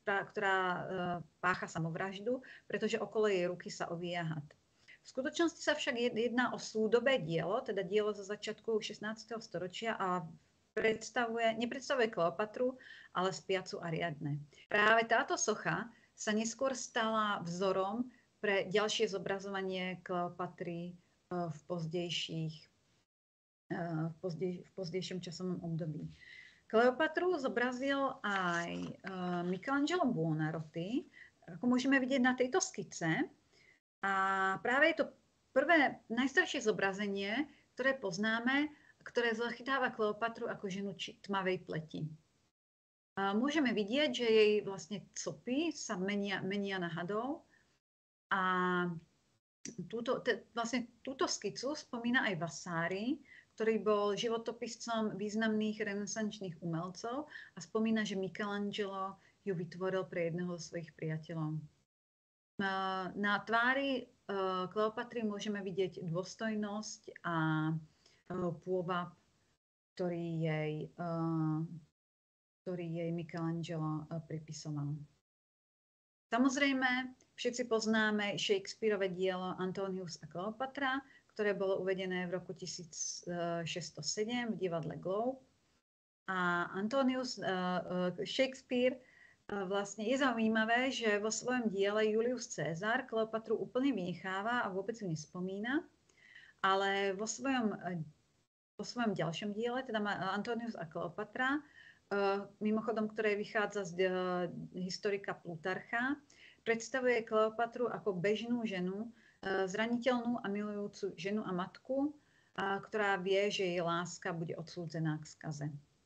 ktorá pácha samovraždu, pretože okolo jej ruky sa ovíja had. V skutočnosti sa však jedná o súdobé dielo, teda dielo zo začiatku šestnásteho storočia a predstavuje, nepredstavuje Kleopatru, ale spiacu Ariadne. Práve táto socha sa neskôr stala vzorom pre ďalšie zobrazovanie Kleopatry v pozdejších, v, pozdej, v pozdejšom časovom období. Kleopatru zobrazil aj Michelangelo Buonarroti, ako môžeme vidieť na tejto skice. A práve je to prvé najstaršie zobrazenie, ktoré poznáme, ktoré zachytáva Kleopatru ako ženu tmavej pleti. A môžeme vidieť, že jej vlastne copy sa menia, menia na hadov. A túto, te, vlastne túto skicu spomína aj Vasari, ktorý bol životopiscom významných renesančných umelcov a spomína, že Michelangelo ju vytvoril pre jedného zo svojich priateľov. Na tvári Kleopatry môžeme vidieť dôstojnosť a pôvab, ktorý jej, ktorý jej Michelangelo pripisoval. Samozrejme, všetci poznáme Shakespearove dielo Antonius a Kleopatra, ktoré bolo uvedené v roku tisícšesťstosedem v divadle Globe. A Antonius, Shakespeare, vlastne je zaujímavé, že vo svojom diele Julius Caesar Kleopatru úplne vynecháva a vôbec ju nespomína, ale vo svojom, vo svojom ďalšom diele, teda Antonius a Kleopatra, mimochodom, ktoré vychádza z historika Plutarcha, predstavuje Kleopatru ako bežnú ženu, zraniteľnú a milujúcu ženu a matku, ktorá vie, že jej láska bude odsúdzená k skaze.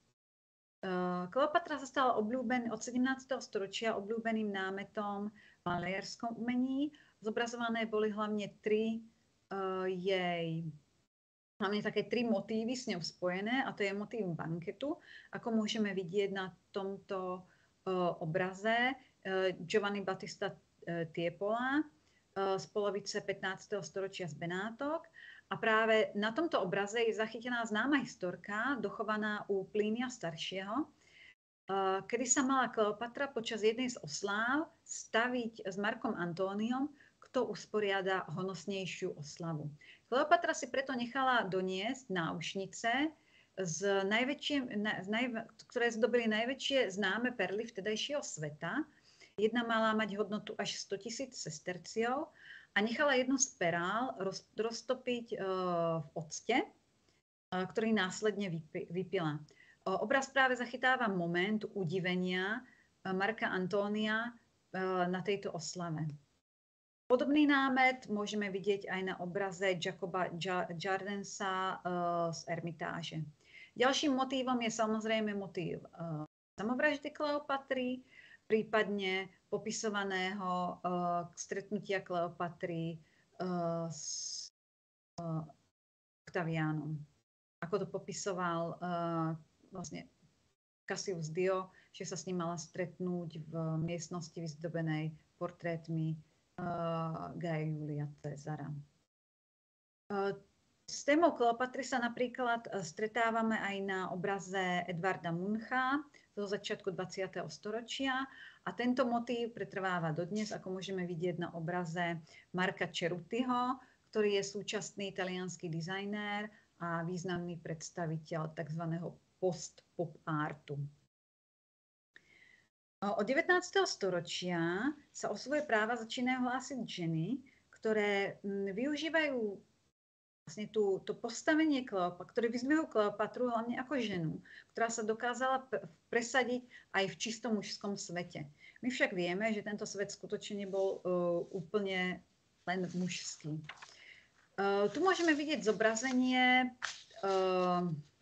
Kleopatra sa stala obľúben, od sedemnásteho storočia obľúbeným námetom v maliarskom umení. Zobrazované boli hlavne tri uh, jej, hlavne také tri motívy s ňou spojené, a to je motív banketu, ako môžeme vidieť na tomto uh, obraze uh, Giovanni Battista uh, Tieppola uh, z polovice pätnásteho storočia z Benátok. A práve na tomto obraze je zachytená známa historka, dochovaná u Plínia staršieho, kedy sa mala Kleopatra počas jednej z osláv staviť s Markom Antóniom, kto usporiada honosnejšiu oslavu. Kleopatra si preto nechala doniesť náušnice, z najväčšie, z naj, ktoré zdobili najväčšie známe perly vtedajšieho sveta. Jedna mala mať hodnotu až stotisíc sesterciov a nechala jednu z perál roz, roztopiť uh, v octe, uh, ktorý následne vypi, vypila. Uh, obraz práve zachytáva moment udivenia uh, Marka Antónia uh, na tejto oslave. Podobný námet môžeme vidieť aj na obraze Jacoba Jardensa uh, z Ermitáže. Ďalším motívom je samozrejme motív uh, samovraždy Kleopatry, prípadne popisovaného uh, stretnutia Kleopatry uh, s uh, Octavianom. Ako to popisoval uh, vlastne Cassius Dio, že sa s ním mala stretnúť v miestnosti vyzdobenej portrétmi uh, Gaia Julia Cezara. Uh, S témou Kleopatry sa napríklad stretávame aj na obraze Edvarda Muncha zo začiatku dvadsiateho storočia a tento motív pretrváva dodnes, ako môžeme vidieť na obraze Marka Ceruttiho, ktorý je súčasný taliansky dizajnér a významný predstaviteľ tzv. Post-pop artu. Od devätnásteho storočia sa o svoje práva začínajú hlásiť ženy, ktoré využívajú vlastne tú, to postavenie Kleopatry, ktoré vyzdvihujú Kleopatru hlavne ako ženu, ktorá sa dokázala presadiť aj v čisto mužskom svete. My však vieme, že tento svet skutočne nebol uh, úplne len mužský. Uh, tu môžeme vidieť zobrazenie uh,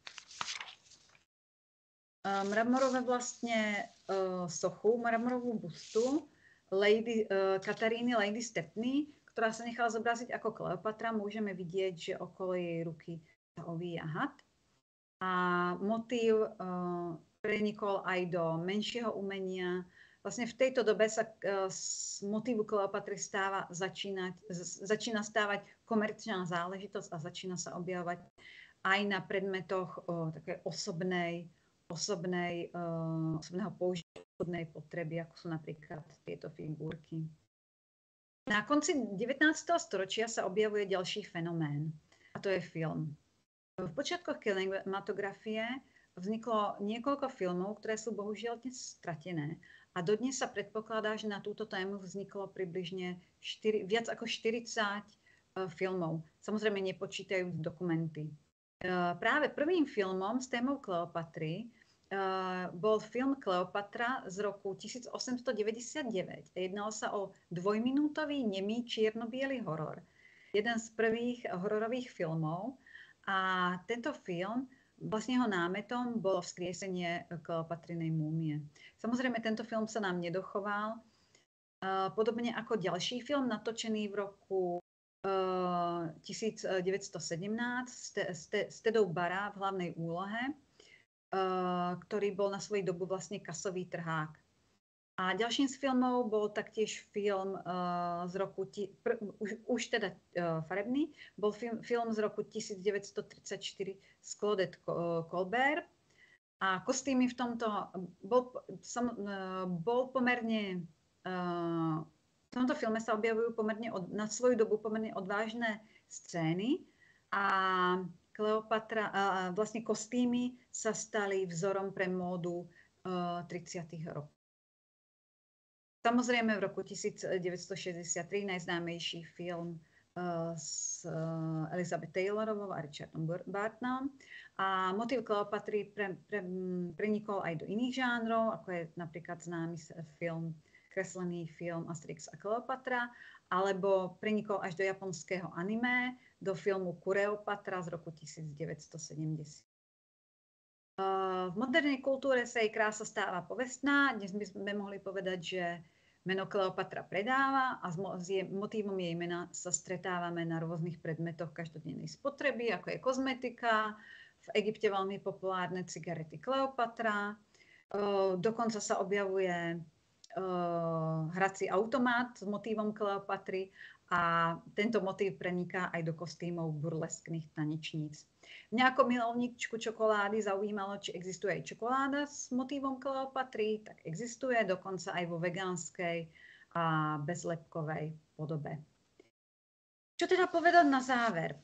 uh, mramorové vlastne uh, sochu, mramorovú bustu Lady, uh, Kataríny Lady Stepney, ktorá sa nechala zobraziť ako Kleopatra. Môžeme vidieť, že okolo jej ruky sa ovíja had. A motív uh, prenikol aj do menšieho umenia. Vlastne v tejto dobe sa uh, z motívu Kleopatry stáva, začínať, z, začína stávať komerčná záležitosť a začína sa objavovať aj na predmetoch uh, také osobnej, osobnej, uh, osobného použitia potreby, ako sú napríklad tieto figurky. Na konci devätnásteho storočia sa objavuje ďalší fenomén, a to je film. V počiatkoch kinematografie vzniklo niekoľko filmov, ktoré sú bohužiaľ dnes stratené. A dodnes sa predpokladá, že na túto tému vzniklo približne štyri, viac ako štyridsať uh, filmov. Samozrejme nepočítajú dokumenty. Uh, práve prvým filmom s témou Kleopatry Uh, bol film Kleopatra z roku tisíc osemsto deväťdesiatdeväť. Jednalo sa o dvojminútový nemý čierno-biely horor. Jeden z prvých hororových filmov. A tento film, vlastne jeho námetom bolo vzkriesenie Kleopatrinej múmie. Samozrejme, tento film sa nám nedochoval. Uh, podobne ako ďalší film, natočený v roku uh, tisíc deväťsto sedemnásť s Tedou Bara v hlavnej úlohe, ktorý bol na svoju dobu vlastne kasový trhák. A ďalším z filmov bol taktiež film uh, z roku, pr, už, už teda uh, farebný, bol film, film z roku tisíc deväťsto tridsaťštyri s Claudette Colbert. A kostýmy v tomto bol, sam, uh, bol pomerne, uh, v tomto filme sa objavujú pomerne od, na svoju dobu pomerne odvážne scény a Kleopatra, vlastne kostýmy sa stali vzorom pre módu tridsiatych rokov. Samozrejme v roku tisíc deväťsto šesťdesiattri najznámejší film s Elizabeth Taylorovou a Richardom Burtonom. A motív Kleopatry pre, pre, prenikol aj do iných žánrov, ako je napríklad známy film, kreslený film Asterix a Kleopatra, alebo prenikol až do japonského anime, do filmu Kureopatra z roku tisíc deväťsto sedemdesiat. V modernej kultúre sa jej krása stáva povestná. Dnes by sme mohli povedať, že meno Kleopatra predáva a s motívom jej mena sa stretávame na rôznych predmetoch každodennej spotreby, ako je kozmetika, v Egypte veľmi populárne cigarety Kleopatra, dokonca sa objavuje hrací automat s motívom Kleopatry a tento motív preniká aj do kostýmov burleskných tanečníc. Mňa ako milovníčku čokolády zaujímalo, či existuje aj čokoláda s motívom Kleopatry, tak existuje dokonca aj vo vegánskej a bezlepkovej podobe. Čo teda povedať na záver?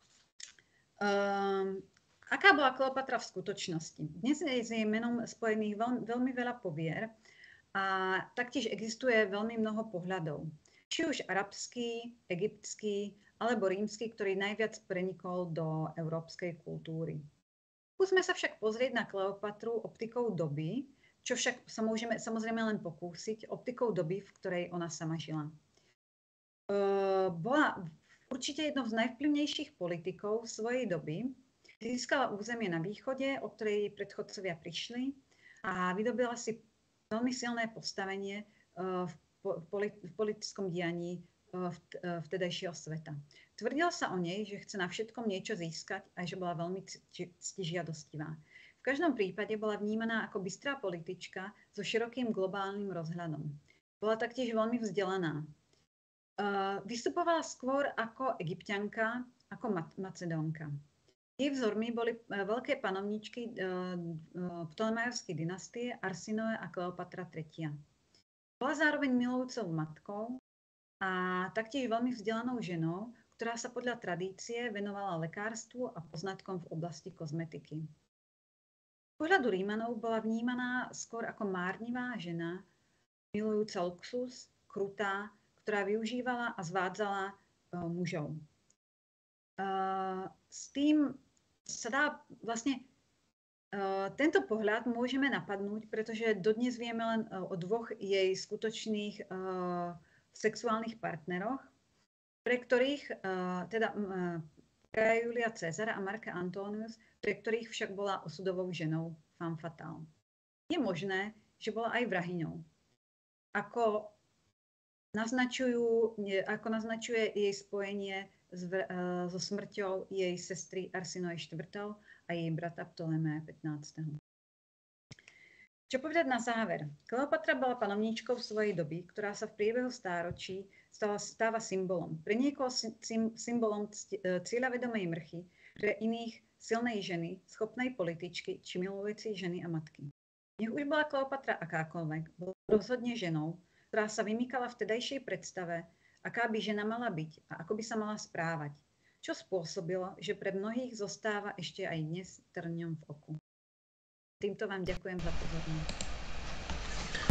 Um, aká bola Kleopatra v skutočnosti? Dnes je s jej menom spojených veľmi, veľmi veľa povier, a taktiež existuje veľmi mnoho pohľadov. Či už arabský, egyptský alebo rímsky, ktorý najviac prenikol do európskej kultúry. Skúsme sa však pozrieť na Kleopatru optikou doby, čo však sa môžeme samozrejme len pokúsiť optikou doby, v ktorej ona sama žila. Uh, bola určite jednou z najvplyvnejších politikov svojej doby. Získala územie na východe, o ktorej predchodcovia prišli, a vydobila si veľmi silné postavenie v politickom dianí vtedajšieho sveta. Tvrdil sa o nej, že chce na všetkom niečo získať a že bola veľmi ctižiadostivá. V každom prípade bola vnímaná ako bystrá politička so širokým globálnym rozhľadom. Bola taktiež veľmi vzdelaná. Vystupovala skôr ako Egypťanka, ako Macedónka. Jej vzormi boli veľké panovníčky Ptolemajovskej dynastie Arsinoe a Kleopatra tretia. Bola zároveň milujúcou matkou a taktiež veľmi vzdelanou ženou, ktorá sa podľa tradície venovala lekárstvu a poznatkom v oblasti kozmetiky. Z pohľadu Rímanov bola vnímaná skôr ako márnivá žena, milujúca luxus, krutá, ktorá využívala a zvádzala mužov. S tým sa dá vlastne uh, tento pohľad môžeme napadnúť, pretože dodnes vieme len uh, o dvoch jej skutočných uh, sexuálnych partneroch, pre ktorých, uh, teda uh, pre Julia Cezara a Marka Antonius, pre ktorých však bola osudovou ženou femme fatale. Je možné, že bola aj vrahyňou. Ako naznačujú, ako naznačuje jej spojenie so smrťou jej sestry Arsinoe štvrtej a jej brata Ptolemaia pätnásteho Čo povedať na záver? Kleopatra bola panovníčkou svojej doby, ktorá sa v priebehu stáročí stala, stáva symbolom. Pre niekoho symbolom cieľavedomej mrchy, pre iných silnej ženy, schopnej političky či milujúcej ženy a matky. Nech už bola Kleopatra akákoľvek, bola rozhodne ženou, ktorá sa vymýkala vtedajšej predstave, aká by žena mala byť a ako by sa mala správať, čo spôsobilo, že pre mnohých zostáva ešte aj dnes trňom v oku. Týmto vám ďakujem za pozornosť.